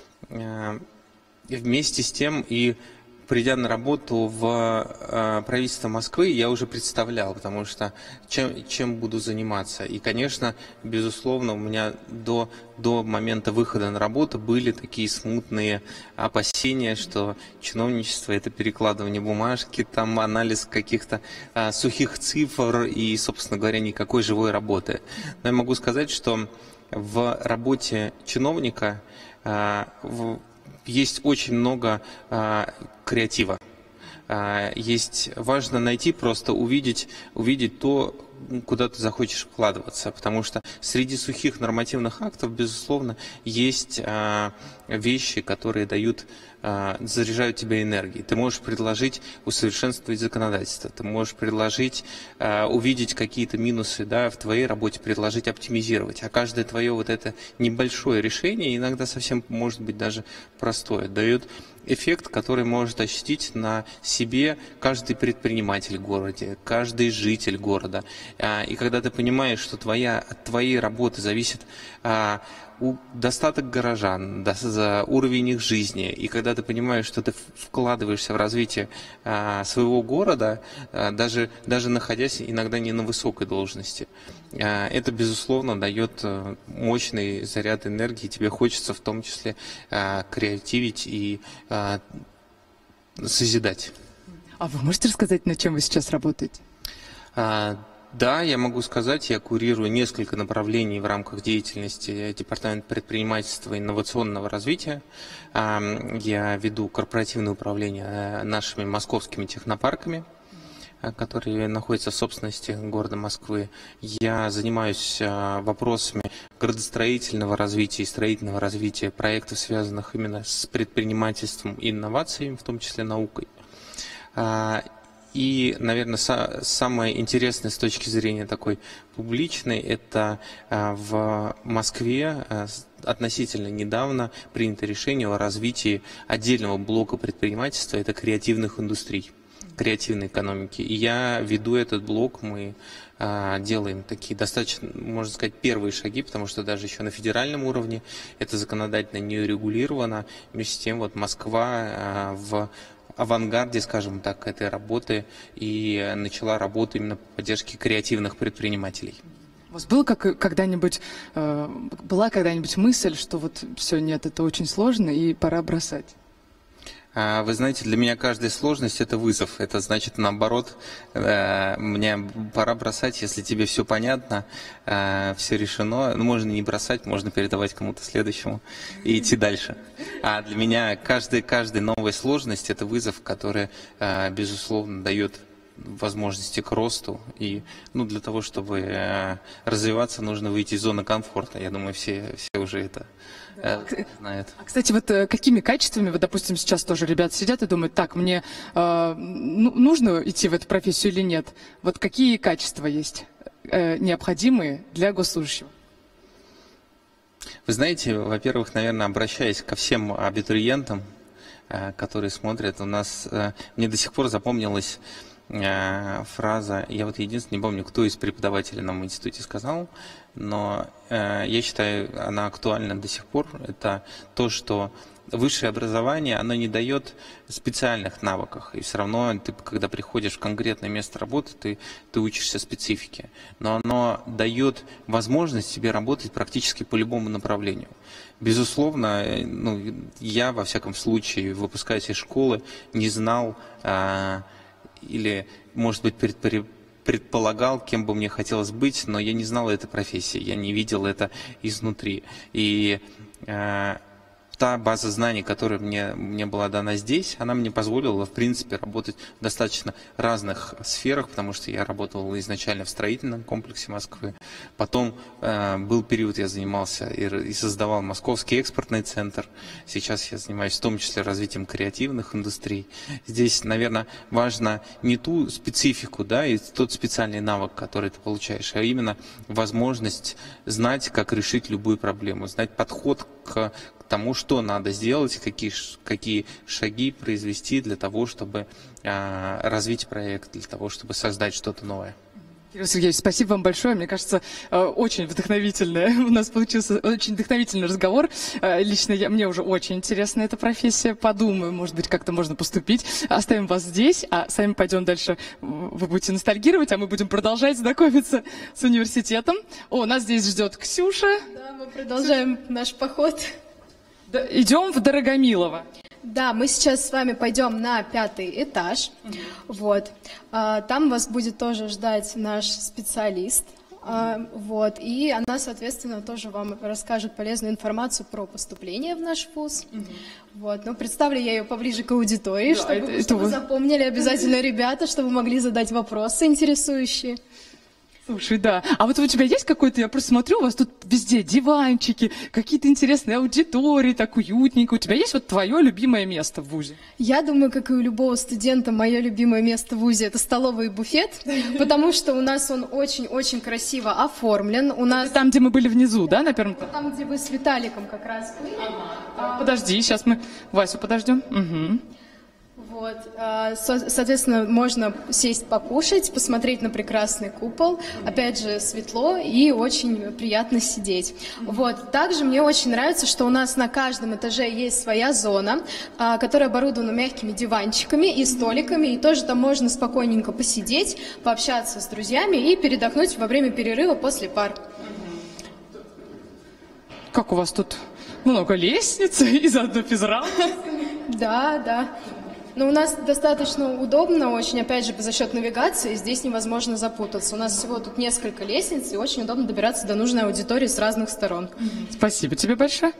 Вместе с тем, и придя на работу в правительство Москвы, я уже представлял, потому что чем буду заниматься. И, конечно, безусловно, у меня до момента выхода на работу были такие смутные опасения, что чиновничество – это перекладывание бумажки, там анализ каких-то сухих цифр и, собственно говоря, никакой живой работы. Но я могу сказать, что в работе чиновника есть очень много креатива. Важно найти, просто увидеть то, куда ты захочешь вкладываться, потому что среди сухих нормативных актов, безусловно, есть вещи, которые заряжают тебя энергией. Ты можешь предложить усовершенствовать законодательство, ты можешь предложить увидеть какие-то минусы, да, в твоей работе, предложить оптимизировать. А каждое твое вот это небольшое решение, иногда совсем может быть даже простое, дает эффект, который может ощутить на себе каждый предприниматель в городе, каждый житель города. И когда ты понимаешь, что от твоей работы зависит достаток горожан, за уровень их жизни, и когда ты понимаешь, что ты вкладываешься в развитие своего города, даже находясь иногда не на высокой должности, это, безусловно, дает мощный заряд энергии, тебе хочется в том числе креативить и созидать. А вы можете рассказать, над чем вы сейчас работаете? Да, я могу сказать, я курирую несколько направлений в рамках деятельности Департамента предпринимательства и инновационного развития. Я веду корпоративное управление нашими московскими технопарками, которые находятся в собственности города Москвы. Я занимаюсь вопросами градостроительного развития и строительного развития проектов, связанных именно с предпринимательством и инновациями, в том числе наукой. И, наверное, самое интересное с точки зрения такой публичной, это в Москве относительно недавно принято решение о развитии отдельного блока предпринимательства, это креативных индустрий, креативной экономики. И я веду этот блок, мы делаем такие достаточно, можно сказать, первые шаги, потому что даже еще на федеральном уровне это законодательно не урегулировано. Вместе с тем вот Москва в авангарде, скажем так, этой работы и начала работу именно по поддержке креативных предпринимателей. У вас была когда-нибудь мысль, что вот все, нет, это очень сложно и пора бросать? Вы знаете, для меня каждая сложность – это вызов. Это значит, наоборот, мне пора бросать, если тебе все понятно, все решено. Ну, можно не бросать, можно передавать кому-то следующему и идти дальше. А для меня каждая новая сложность – это вызов, который, безусловно, дает возможности к росту. И для того, чтобы развиваться, нужно выйти из зоны комфорта. Я думаю, все уже это знают. А, кстати, вот какими качествами, вот, допустим, сейчас тоже ребята сидят и думают, так, мне нужно идти в эту профессию или нет? Вот какие качества есть? необходимые для госслужащего? Вы знаете, во-первых, наверное, обращаясь ко всем абитуриентам, которые смотрят, мне до сих пор запомнилась фраза, я вот единственное не помню, кто из преподавателей нам в институте сказал, но я считаю, она актуальна до сих пор. Это то, что высшее образование, оно не дает специальных навыков. И все равно ты, когда приходишь в конкретное место работы, ты учишься специфике. Но оно дает возможность тебе работать практически по любому направлению. Безусловно, я, во всяком случае, выпускаясь из школы, не знал или, может быть, предполагал, кем бы мне хотелось быть, но я не знал этой профессии, я не видел это изнутри. И та база знаний, которая мне была дана здесь, она мне позволила, в принципе, работать в достаточно разных сферах, потому что я работал изначально в строительном комплексе Москвы. Потом был период, я занимался и создавал Московский экспортный центр. Сейчас я занимаюсь в том числе развитием креативных индустрий. Здесь, наверное, важно не ту специфику, да, и тот специальный навык, который ты получаешь, а именно возможность знать, как решить любую проблему, знать подход к тому, что надо сделать, какие шаги произвести для того, чтобы развить проект, для того, чтобы создать что-то новое. Кирилл Сергеевич, спасибо вам большое. Мне кажется, очень вдохновительно. У нас получился очень вдохновительный разговор. Лично мне уже очень интересна эта профессия. Подумаю, может быть, как-то можно поступить. Оставим вас здесь, а сами пойдем дальше. Вы будете ностальгировать, а мы будем продолжать знакомиться с университетом. О, нас здесь ждет Ксюша. Да, мы продолжаем наш поход. Идем в Дорогомилово. Да, мы сейчас с вами пойдем на 5-й этаж. Вот. Там вас будет тоже ждать наш специалист. Вот. И она, соответственно, тоже вам расскажет полезную информацию про поступление в наш вуз. Вот. Но представлю я ее поближе к аудитории, Да, чтобы вы запомнили обязательно, ребята, чтобы могли задать вопросы интересующие. Слушай, да. А вот у тебя есть какой-то, я просто смотрю, у вас тут везде диванчики, какие-то интересные аудитории, так уютненько. У тебя есть вот твое любимое место в вузе? Я думаю, как и у любого студента, мое любимое место в вузе — это столовый буфет, потому что у нас он очень-очень красиво оформлен. У нас Там, где мы были внизу, да, на первом этаже? там, где вы с Виталиком как раз были. Подожди, сейчас мы Васю подождем. Угу. Вот, соответственно, можно сесть покушать, посмотреть на прекрасный купол. Опять же, светло и очень приятно сидеть. Вот. Также мне очень нравится, что у нас на каждом этаже есть своя зона, которая оборудована мягкими диванчиками и столиками. И тоже там можно спокойненько посидеть, пообщаться с друзьями и передохнуть во время перерыва после пар. Как у вас тут много лестниц и заодно физрал? Да, да. Но у нас достаточно удобно очень, опять же, за счет навигации, здесь невозможно запутаться. У нас всего тут несколько лестниц, и очень удобно добираться до нужной аудитории с разных сторон. Спасибо тебе большое.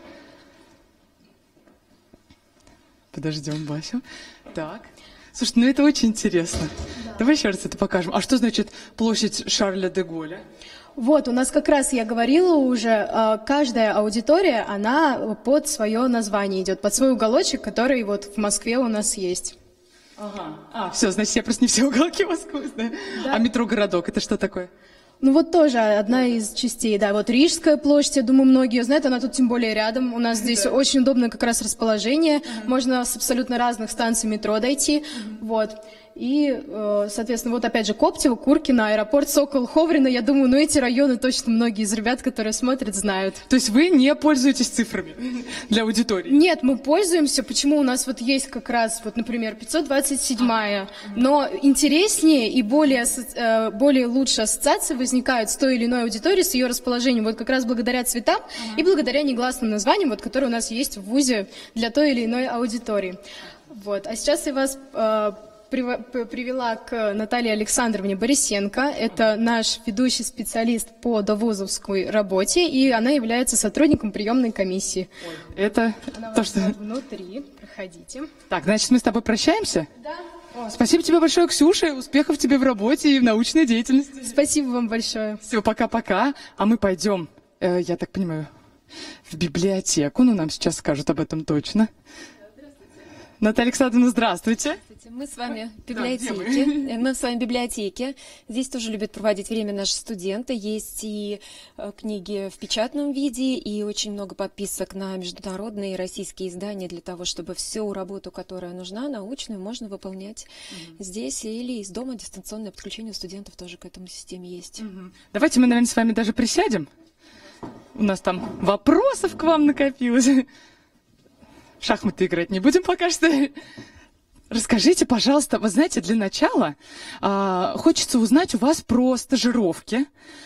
Подождем Васю. Так. Слушай, ну это очень интересно. Да. Давай еще раз это покажем. А что значит площадь Шарля де Голля? Вот, у нас как раз, я говорила уже, каждая аудитория, она под свое название идет, под свой уголочек, который вот в Москве у нас есть. Ага. Все, значит, я просто не все уголки Москвы знаю. Да. А метро «Городок» — это что такое? Ну вот тоже одна из частей, да, вот Рижская площадь, я думаю, многие ее знают, она тут тем более рядом, у нас здесь очень удобное как раз расположение, можно с абсолютно разных станций метро дойти, вот. И, соответственно, вот опять же Коптево, Куркино, аэропорт Сокол, Ховрино, я думаю, ну эти районы точно многие из ребят, которые смотрят, знают. То есть вы не пользуетесь цифрами для аудитории? Нет, мы пользуемся, почему у нас вот есть как раз, вот, например, 527-я, но интереснее и более лучшие ассоциации возникают с той или иной аудиторией, с ее расположением, вот как раз благодаря цветам и благодаря негласным названиям, вот, которые у нас есть в вузе для той или иной аудитории. Вот. А сейчас я вас привела к Наталье Александровне Борисенко. Это наш ведущий специалист по довузовской работе, и она является сотрудником приемной комиссии. Это она то, что... внутри. Проходите. Так, значит, мы с тобой прощаемся? Да. Спасибо тебе большое, Ксюша. Успехов тебе в работе и в научной деятельности. Спасибо вам большое. Все, пока-пока. А мы пойдем, я так понимаю, в библиотеку. Ну, нам сейчас скажут об этом точно. Наталья Александровна, здравствуйте. Мы с вами в библиотеке. Мы с вами в библиотеке. Здесь тоже любят проводить время наши студенты. Есть и книги в печатном виде, и очень много подписок на международные и российские издания для того, чтобы всю работу, которая нужна, научную, можно выполнять здесь или из дома. Дистанционное подключение у студентов тоже к этому системе есть. Давайте мы, наверное, с вами даже присядем. У нас там вопросов к вам накопилось. В шахматы играть не будем пока что. Расскажите, пожалуйста, вы знаете, для начала хочется узнать у вас про стажировки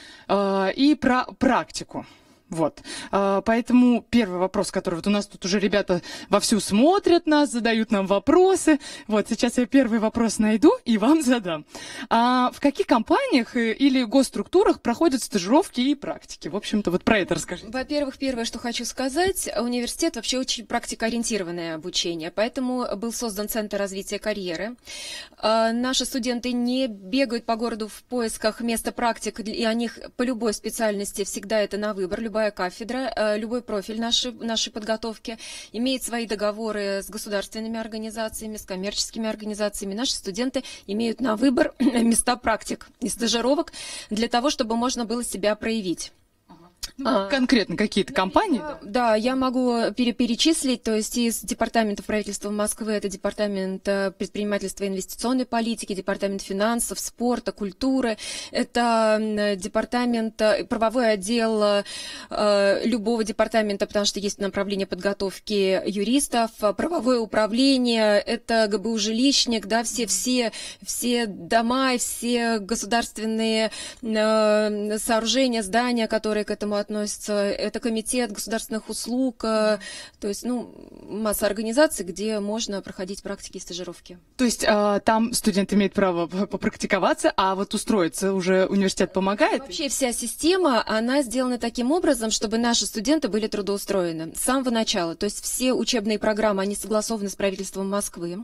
и про практику. Вот. Поэтому первый вопрос, который вот у нас тут уже ребята вовсю смотрят нас, задают нам вопросы. Вот сейчас я первый вопрос найду и вам задам. В каких компаниях или госструктурах проходят стажировки и практики? В общем-то, вот про это расскажите. Во-первых, первое, что хочу сказать, университет вообще очень практикоориентированное обучение, поэтому был создан Центр развития карьеры. Наши студенты не бегают по городу в поисках места практик, и о них по любой специальности всегда это на выбор. Любая кафедра, любой профиль нашей подготовки имеет свои договоры с государственными организациями, с коммерческими организациями. Наши студенты имеют на выбор места практик и стажировок для того, чтобы можно было себя проявить. Конкретно какие-то компании? Да, я могу перечислить, то есть из департаментов правительства Москвы, это департамент предпринимательства и инвестиционной политики, департамент финансов, спорта, культуры, это департамент, правовой отдел любого департамента, потому что есть направление подготовки юристов, правовое управление, это ГБУ жилищник, да, все дома, все государственные сооружения, здания, которые к этому относятся, это комитет государственных услуг, то есть, масса организаций, где можно проходить практики и стажировки. То есть там студент имеет право попрактиковаться, а вот устроиться уже университет помогает? Вообще вся система, она сделана таким образом, чтобы наши студенты были трудоустроены с самого начала. То есть все учебные программы, они согласованы с правительством Москвы.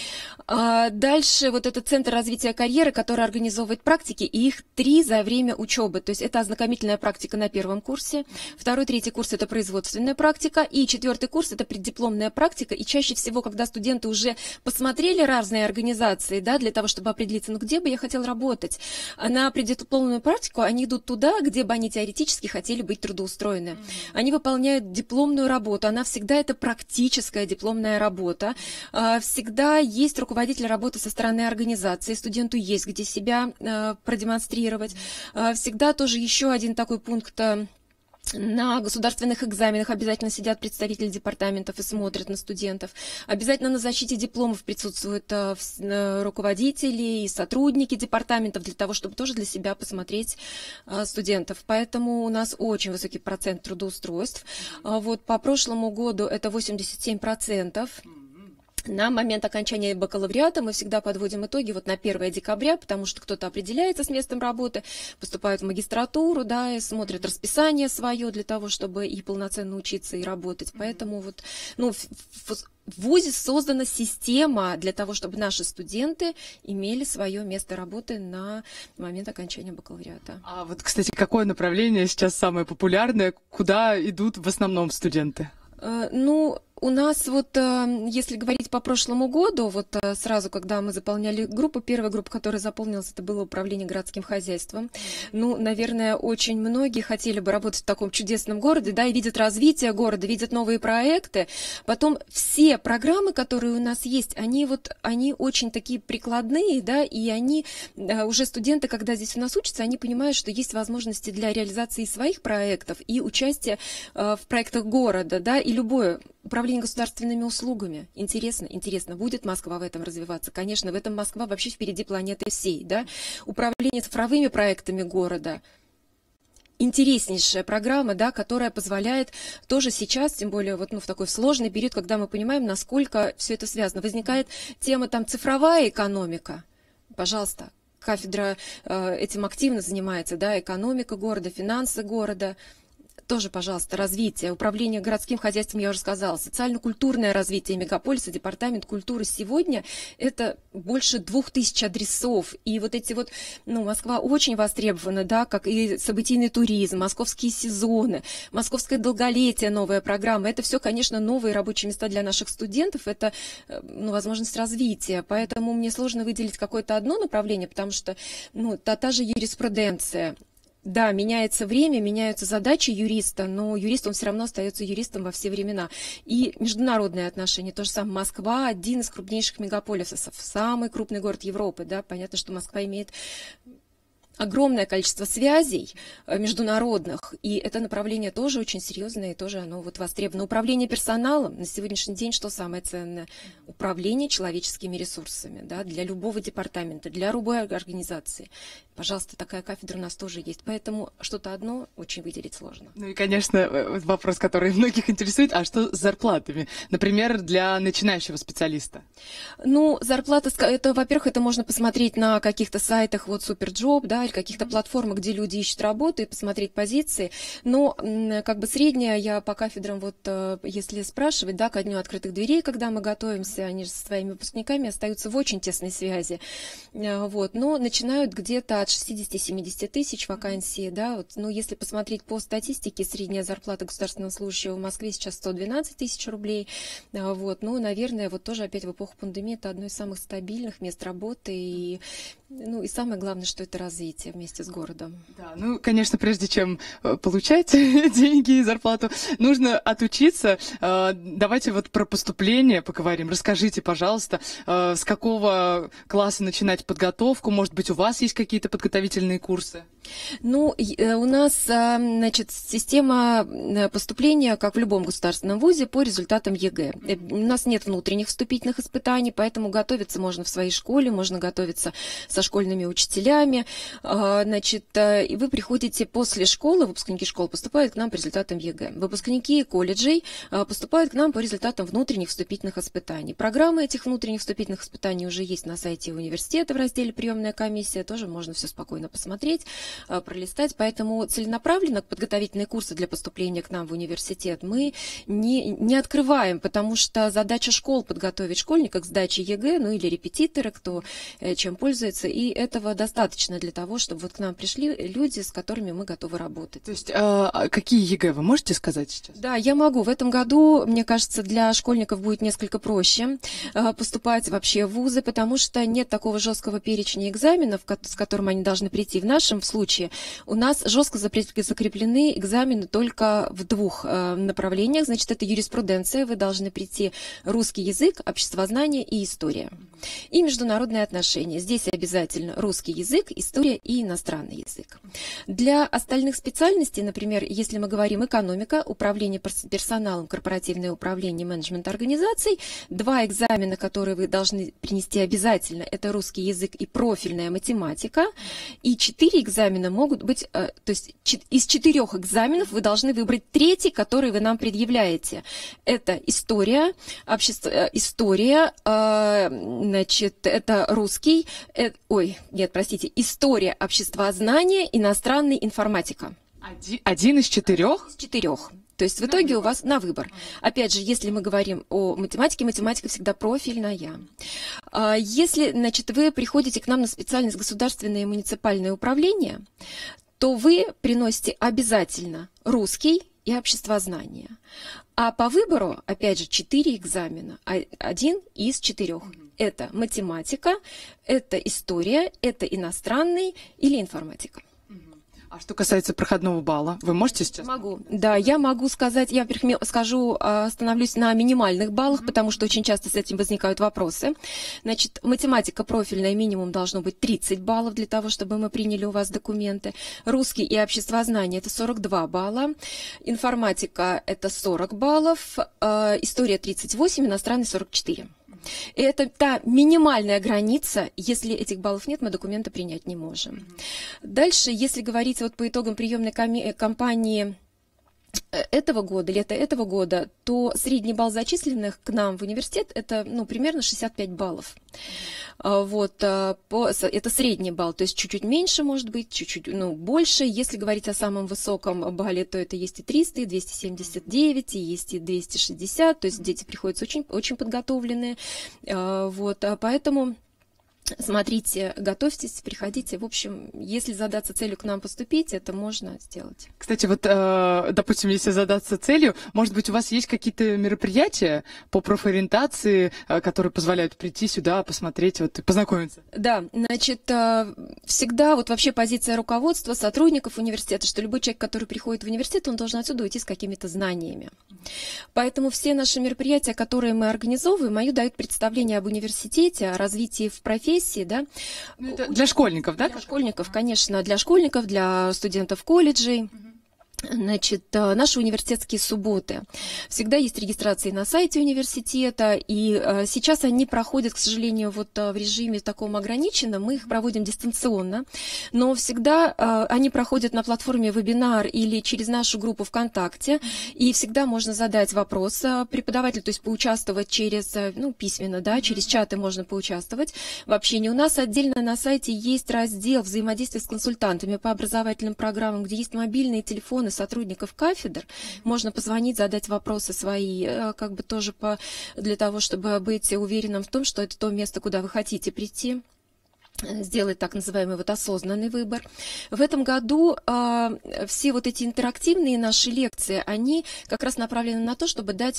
Дальше вот этот Центр развития карьеры, который организовывает практики, и их 3 за время учебы. То есть это ознакомительная практика на первом курсе, 2-й, 3-й курс это производственная практика, и 4-й курс это преддипломная практика. И чаще всего, когда студенты уже посмотрели разные организации, да, для того, чтобы определиться, где бы я хотел работать, на преддипломную практику они идут туда, где бы они теоретически хотели быть трудоустроены. Они выполняют дипломную работу, она всегда это практическая дипломная работа, всегда есть руководитель работы со стороны организации, студенту есть где себя продемонстрировать. Всегда тоже еще один такой пункт. На государственных экзаменах обязательно сидят представители департаментов и смотрят на студентов. Обязательно на защите дипломов присутствуют руководители и сотрудники департаментов для того, чтобы тоже для себя посмотреть студентов. Поэтому у нас очень высокий процент трудоустройств. Вот по прошлому году это 87%. На момент окончания бакалавриата мы всегда подводим итоги вот на 1 декабря, потому что кто-то определяется с местом работы, поступает в магистратуру, да, и смотрит расписание свое для того, чтобы и полноценно учиться, и работать. Поэтому вот, в ВУЗе создана система для того, чтобы наши студенты имели свое место работы на момент окончания бакалавриата. А вот, кстати, какое направление сейчас самое популярное, куда идут в основном студенты? У нас вот, если говорить по прошлому году, вот сразу, когда мы заполняли группу, первая группа, которая заполнилась, это было управление городским хозяйством. Наверное, очень многие хотели бы работать в таком чудесном городе, да, и видят развитие города, видят новые проекты. Потом все программы, которые у нас есть, они очень такие прикладные, да, и они, уже студенты, когда здесь у нас учатся, они понимают, что есть возможности для реализации своих проектов и участия в проектах города, да, и любое управление государственными услугами. Интересно, будет Москва в этом развиваться? Конечно, в этом Москва вообще впереди планеты всей, да? Управление цифровыми проектами города. Интереснейшая программа, да, которая позволяет тоже сейчас, тем более вот, в такой сложный период, когда мы понимаем, насколько все это связано. Возникает тема там цифровая экономика. Пожалуйста, кафедра этим активно занимается, да, экономика города, финансы города. тоже, пожалуйста, развитие. Управление городским хозяйством, я уже сказала, социально-культурное развитие мегаполиса, департамент культуры сегодня – это больше 2000 адресов. И вот эти вот, Москва очень востребована, да, как и событийный туризм, московские сезоны, московское долголетие, новая программа. Это все, конечно, новые рабочие места для наших студентов, это возможность развития. Поэтому мне сложно выделить какое-то одно направление, потому что та же юриспруденция. Да, меняется время, меняются задачи юриста, но юрист, он все равно остается юристом во все времена. И международные отношения, то же самое. Москва – один из крупнейших мегаполисов, самый крупный город Европы. Да? Понятно, что Москва имеет огромное количество связей международных, и это направление тоже очень серьезное, и тоже оно востребовано. Управление персоналом на сегодняшний день что самое ценное? Управление человеческими ресурсами, да, для любого департамента, для любой организации. Пожалуйста, такая кафедра у нас тоже есть, поэтому что-то одно очень выделить сложно. Ну и, конечно, вопрос, который многих интересует, а что с зарплатами? Например, для начинающего специалиста? Зарплата, это, во-первых, это можно посмотреть на каких-то сайтах, Суперджоп, да, или каких-то платформах, где люди ищут работу, и посмотреть позиции. Но средняя, я по кафедрам, если спрашивать, да, ко дню открытых дверей, когда мы готовимся, они же со своими выпускниками остаются в очень тесной связи. Но начинают где-то от 60-70 тысяч вакансий, да, если посмотреть по статистике, средняя зарплата государственного служащего в Москве сейчас 112 тысяч рублей, наверное, тоже опять в эпоху пандемии это одно из самых стабильных мест работы, и самое главное, что это развитие вместе с городом. Да, конечно, прежде чем получать деньги и зарплату, нужно отучиться. Давайте про поступление поговорим. Расскажите, пожалуйста, с какого класса начинать подготовку? Может быть, у вас есть какие-то подготовительные курсы? У нас, система поступления, как в любом государственном вузе, по результатам ЕГЭ. У нас нет внутренних вступительных испытаний, поэтому готовиться можно в своей школе, можно готовиться со школьными учителями. И вы приходите после школы, выпускники школ поступают к нам по результатам ЕГЭ. Выпускники колледжей поступают к нам по результатам внутренних вступительных испытаний. Программы этих внутренних вступительных испытаний уже есть на сайте университета в разделе «Приемная комиссия», тоже можно все спокойно посмотреть, пролистать. Поэтому целенаправленно подготовительные курсы для поступления к нам в университет мы не открываем, потому что задача школ подготовить школьника к сдаче ЕГЭ, или репетиторы, кто чем пользуется, и этого достаточно для того, чтобы к нам пришли люди, с которыми мы готовы работать. То есть какие ЕГЭ вы можете сказать сейчас? Да, я могу. В этом году, мне кажется, для школьников будет несколько проще поступать вообще в вузы, потому что нет такого жесткого перечня экзаменов, с которым они должны прийти. В нашем случае у нас жестко закреплены экзамены только в двух направлениях. Значит, это юриспруденция, вы должны прийти русский язык, обществознание и история. И международные отношения. Здесь обязательно русский язык, история и иностранный язык. Для остальных специальностей, например, если мы говорим экономика, управление персоналом, корпоративное управление, менеджмент организаций, 2 экзамена, которые вы должны принести обязательно, это русский язык и профильная математика, и 4 экзамена могут быть, то есть из 4 экзаменов вы должны выбрать 3-й, который вы нам предъявляете. Это история, это русский, история, обществознание, иностранный, информатика. 1 из 4? Из 4. То есть в итоге у вас на выбор. Опять же, если мы говорим о математике, математика всегда профильная. Если, вы приходите к нам на специальность государственное и муниципальное управление, то вы приносите обязательно русский и обществознание. А по выбору, опять же, 4 экзамена, 1 из 4. Это математика, это история, это иностранный или информатика. А что касается проходного балла, вы можете сейчас? Могу. Да, я могу сказать, я скажу, остановлюсь на минимальных баллах, потому что очень часто с этим возникают вопросы. Значит, математика профильная, минимум должно быть 30 баллов для того, чтобы мы приняли у вас документы. Русский и обществознание – это 42 балла. Информатика – это 40 баллов. История – 38, иностранный – 44. И это та минимальная граница, если этих баллов нет, мы документы принять не можем. Дальше, если говорить по итогам приемной кампании этого года, лета этого года, то средний балл зачисленных к нам в университет это примерно 65 баллов. Это средний балл, то есть чуть-чуть меньше может быть, чуть-чуть больше. Если говорить о самом высоком балле, то это есть и 300, и 279, и есть и 260, то есть дети приходят очень, очень подготовленные. Поэтому смотрите, готовьтесь, приходите. В общем, если задаться целью к нам поступить, это можно сделать. Кстати, допустим, если задаться целью, может быть, у вас есть какие-то мероприятия по профориентации, которые позволяют прийти сюда, посмотреть, и познакомиться? Да, всегда вообще позиция руководства, сотрудников университета, что любой человек, который приходит в университет, он должен отсюда уйти с какими-то знаниями. Поэтому все наши мероприятия, которые мы организовываем, дают представление об университете, о развитии в профессии, да? Это для школьников, да? Для школьников, конечно, для школьников, для студентов колледжей. Наши университетские субботы. Всегда есть регистрации на сайте университета, и сейчас они проходят, к сожалению, в режиме таком ограниченном, мы их проводим дистанционно, но всегда они проходят на платформе вебинар или через нашу группу ВКонтакте, и всегда можно задать вопрос преподавателю, то есть поучаствовать письменно, да, через чаты можно поучаствовать в общении. У нас отдельно на сайте есть раздел взаимодействия с консультантами по образовательным программам, где есть мобильные телефоны сотрудников кафедр, можно позвонить, задать вопросы свои, тоже для того, чтобы быть уверенным в том, что это то место, куда вы хотите прийти. Сделать так называемый осознанный выбор. В этом году все эти интерактивные наши лекции, они как раз направлены на то, чтобы дать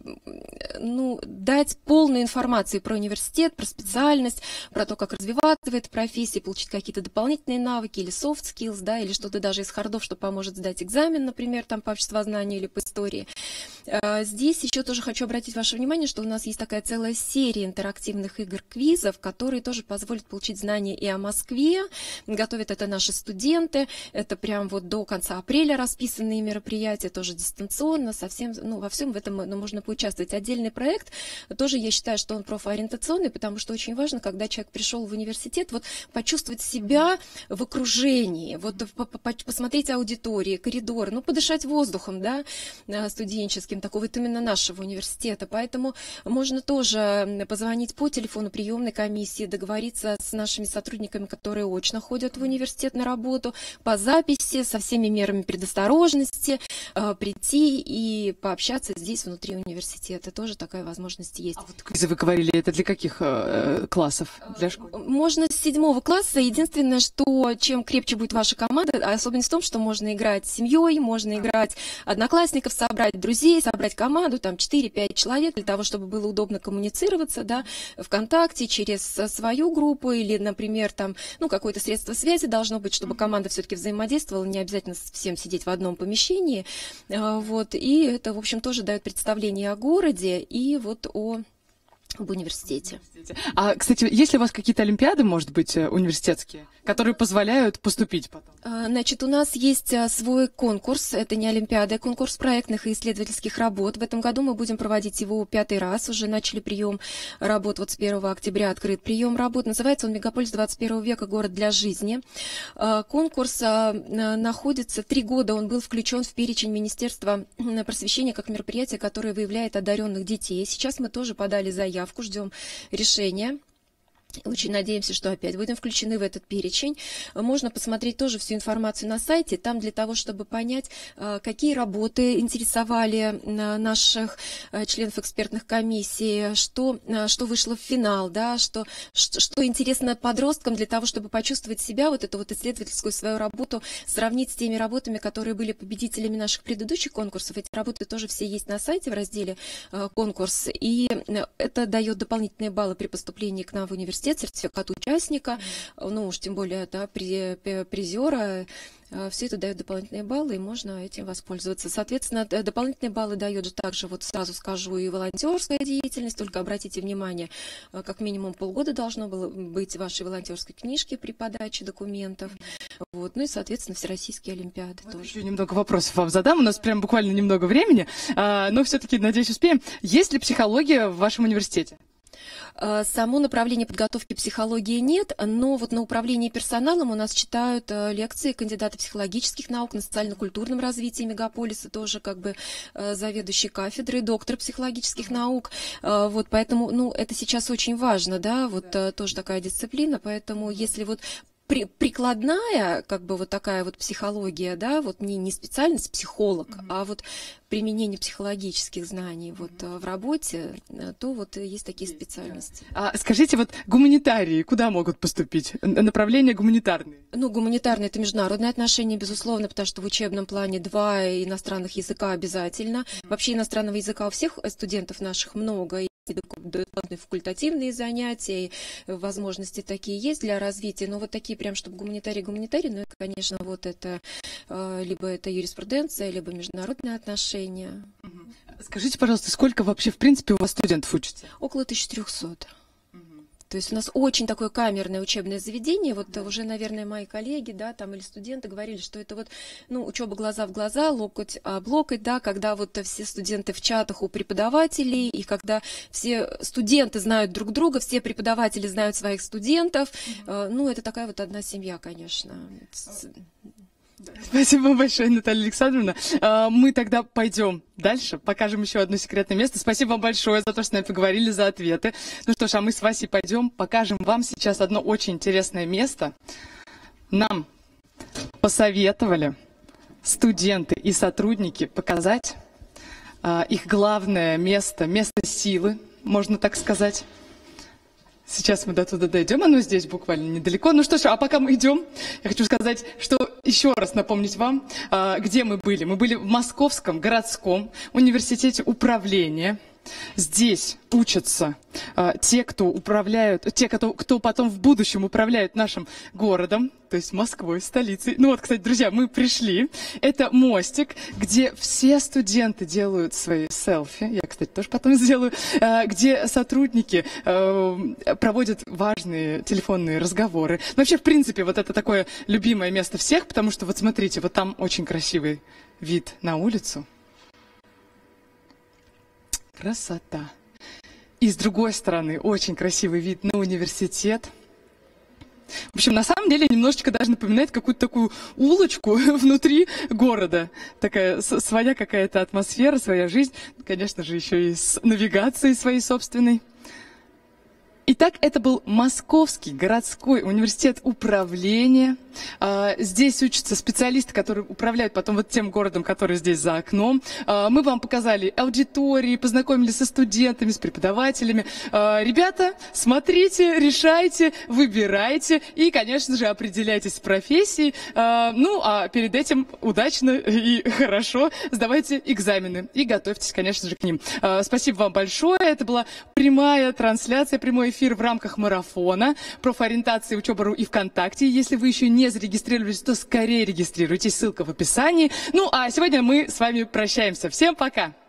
полную информацию про университет, про специальность, про то, как развиваться в этой профессии, получить какие-то дополнительные навыки или soft skills, да, или что-то даже из хардов, что поможет сдать экзамен, например, по обществознанию или по истории. Здесь еще тоже хочу обратить ваше внимание, что у нас есть такая целая серия интерактивных игр-квизов, которые тоже позволят получить знания и о Москве. Готовят это наши студенты. Это прям до конца апреля расписанные мероприятия, тоже дистанционно, совсем, во всем в этом можно поучаствовать. Отдельный проект, тоже я считаю, что он профориентационный, потому что очень важно, когда человек пришел в университет, почувствовать себя в окружении, посмотреть аудитории, коридоры, подышать воздухом, да, студенческим, такого именно нашего университета. Поэтому можно тоже позвонить по телефону приемной комиссии, договориться с нашими сотрудниками, которые очно ходят в университет на работу, по записи, со всеми мерами предосторожности, прийти и пообщаться здесь, внутри университета. Тоже такая возможность есть. Квизы, вы говорили, это для каких классов? Для школ? Можно с 7 класса. Единственное, что чем крепче будет ваша команда, особенность в том, что можно играть с семьей, можно играть одноклассников, собрать друзей, собрать команду, 4-5 человек, для того, чтобы было удобно коммуницироваться, да, ВКонтакте, через свою группу или, например, какое-то средство связи должно быть, чтобы команда все-таки взаимодействовала, не обязательно всем сидеть в одном помещении. И это, в общем, тоже дает представление о городе и об университете. Кстати, есть ли у вас какие-то олимпиады, может быть, университетские, которые позволяют поступить потом? У нас есть свой конкурс, это не олимпиада, а конкурс проектных и исследовательских работ. В этом году мы будем проводить его 5-й раз, уже начали прием работ, с 1 октября открыт прием работ. Называется он «Мегаполис 21 века. Город для жизни». Конкурс находится 3 года, он был включен в перечень Министерства просвещения как мероприятие, которое выявляет одаренных детей. Сейчас мы тоже подали заявку, ждем решения. Очень надеемся, что опять будем включены в этот перечень. Можно посмотреть тоже всю информацию на сайте. Там для того, чтобы понять, какие работы интересовали наших членов экспертных комиссий, что вышло в финал, да, что интересно подросткам для того, чтобы почувствовать себя, эту исследовательскую свою работу, сравнить с теми работами, которые были победителями наших предыдущих конкурсов. Эти работы тоже все есть на сайте в разделе «Конкурс». И это дает дополнительные баллы при поступлении к нам в университет, сертификат участника, тем более, да, призера. Все это дает дополнительные баллы, и можно этим воспользоваться. Соответственно, дополнительные баллы дает также, сразу скажу, и волонтерская деятельность. Только обратите внимание, как минимум полгода должно было быть вашей волонтерской книжки при подаче документов. И, соответственно, всероссийские олимпиады тоже. Еще немного вопросов вам задам. У нас прям буквально немного времени, но все-таки, надеюсь, успеем. Есть ли психология в вашем университете? Само направление подготовки психологии нет, но вот на управлении персоналом у нас читают лекции кандидаты психологических наук на социально-культурном развитии мегаполиса, тоже как бы заведующий кафедрой, доктор психологических наук. Вот поэтому, ну, это сейчас очень важно, да, вот тоже такая дисциплина, поэтому если вот прикладная, как бы вот такая вот психология, да, вот не специальность психолог, а вот применение психологических знаний вот в работе, то вот есть такие специальности. Скажите, вот гуманитарии куда могут поступить? Направления гуманитарные? Ну, гуманитарные — это международные отношения, безусловно, потому что в учебном плане 2 иностранных языка обязательно. Вообще иностранного языка у всех студентов наших много, и дополнительные факультативные занятия, возможности такие есть для развития, но вот такие прям, чтобы гуманитарий, ну, это, конечно, вот это либо это юриспруденция, либо международные отношения. Скажите, пожалуйста, сколько вообще, в принципе, у вас студентов учатся? Около 1300. То есть у нас очень такое камерное учебное заведение. Вот уже, наверное, мои коллеги, да, там или студенты говорили, что это вот, ну, учеба глаза в глаза, локоть об локоть, да, когда вот все студенты в чатах у преподавателей, и когда все студенты знают друг друга, все преподаватели знают своих студентов. Ну, это такая вот одна семья, конечно. Спасибо большое, Наталья Александровна. Мы тогда пойдем дальше, покажем еще одно секретное место. Спасибо вам большое за то, что с нами поговорили, за ответы. Ну что ж, а мы с Васей пойдем, покажем вам сейчас одно очень интересное место. Нам посоветовали студенты и сотрудники показать их главное место, место силы, можно так сказать. Сейчас мы до туда дойдем, оно здесь буквально недалеко. Ну что ж, а пока мы идем, я хочу сказать, что еще раз напомнить вам, где мы были. Мы были в Московском городском университете управления. Здесь учатся те, кто управляют, кто потом в будущем управляют нашим городом, то есть Москвой, столицей. Ну вот, кстати, друзья, мы пришли. Это мостик, где все студенты делают свои селфи. Я, кстати, тоже потом сделаю. Где сотрудники проводят важные телефонные разговоры. Но вообще, в принципе, вот это такое любимое место всех, потому что, вот смотрите, вот там очень красивый вид на улицу. Красота. И с другой стороны, очень красивый вид на университет. В общем, на самом деле, немножечко даже напоминает какую-то такую улочку внутри города. Такая своя какая-то атмосфера, своя жизнь. Конечно же, еще и с навигацией своей собственной. Итак, это был Московский городской университет управления. Здесь учатся специалисты, которые управляют потом вот тем городом, который здесь за окном. Мы вам показали аудитории, познакомились со студентами, с преподавателями. Ребята, смотрите, решайте, выбирайте и, конечно же, определяйтесь с профессией. Ну, а перед этим удачно и хорошо сдавайте экзамены и готовьтесь, конечно же, к ним. Спасибо вам большое. Это была прямая трансляция, прямой эфир в рамках марафона профориентации Учеба.ру и ВКонтакте. Если вы еще не зарегистрировались, то скорее регистрируйтесь, ссылка в описании. Ну, а сегодня мы с вами прощаемся. Всем пока!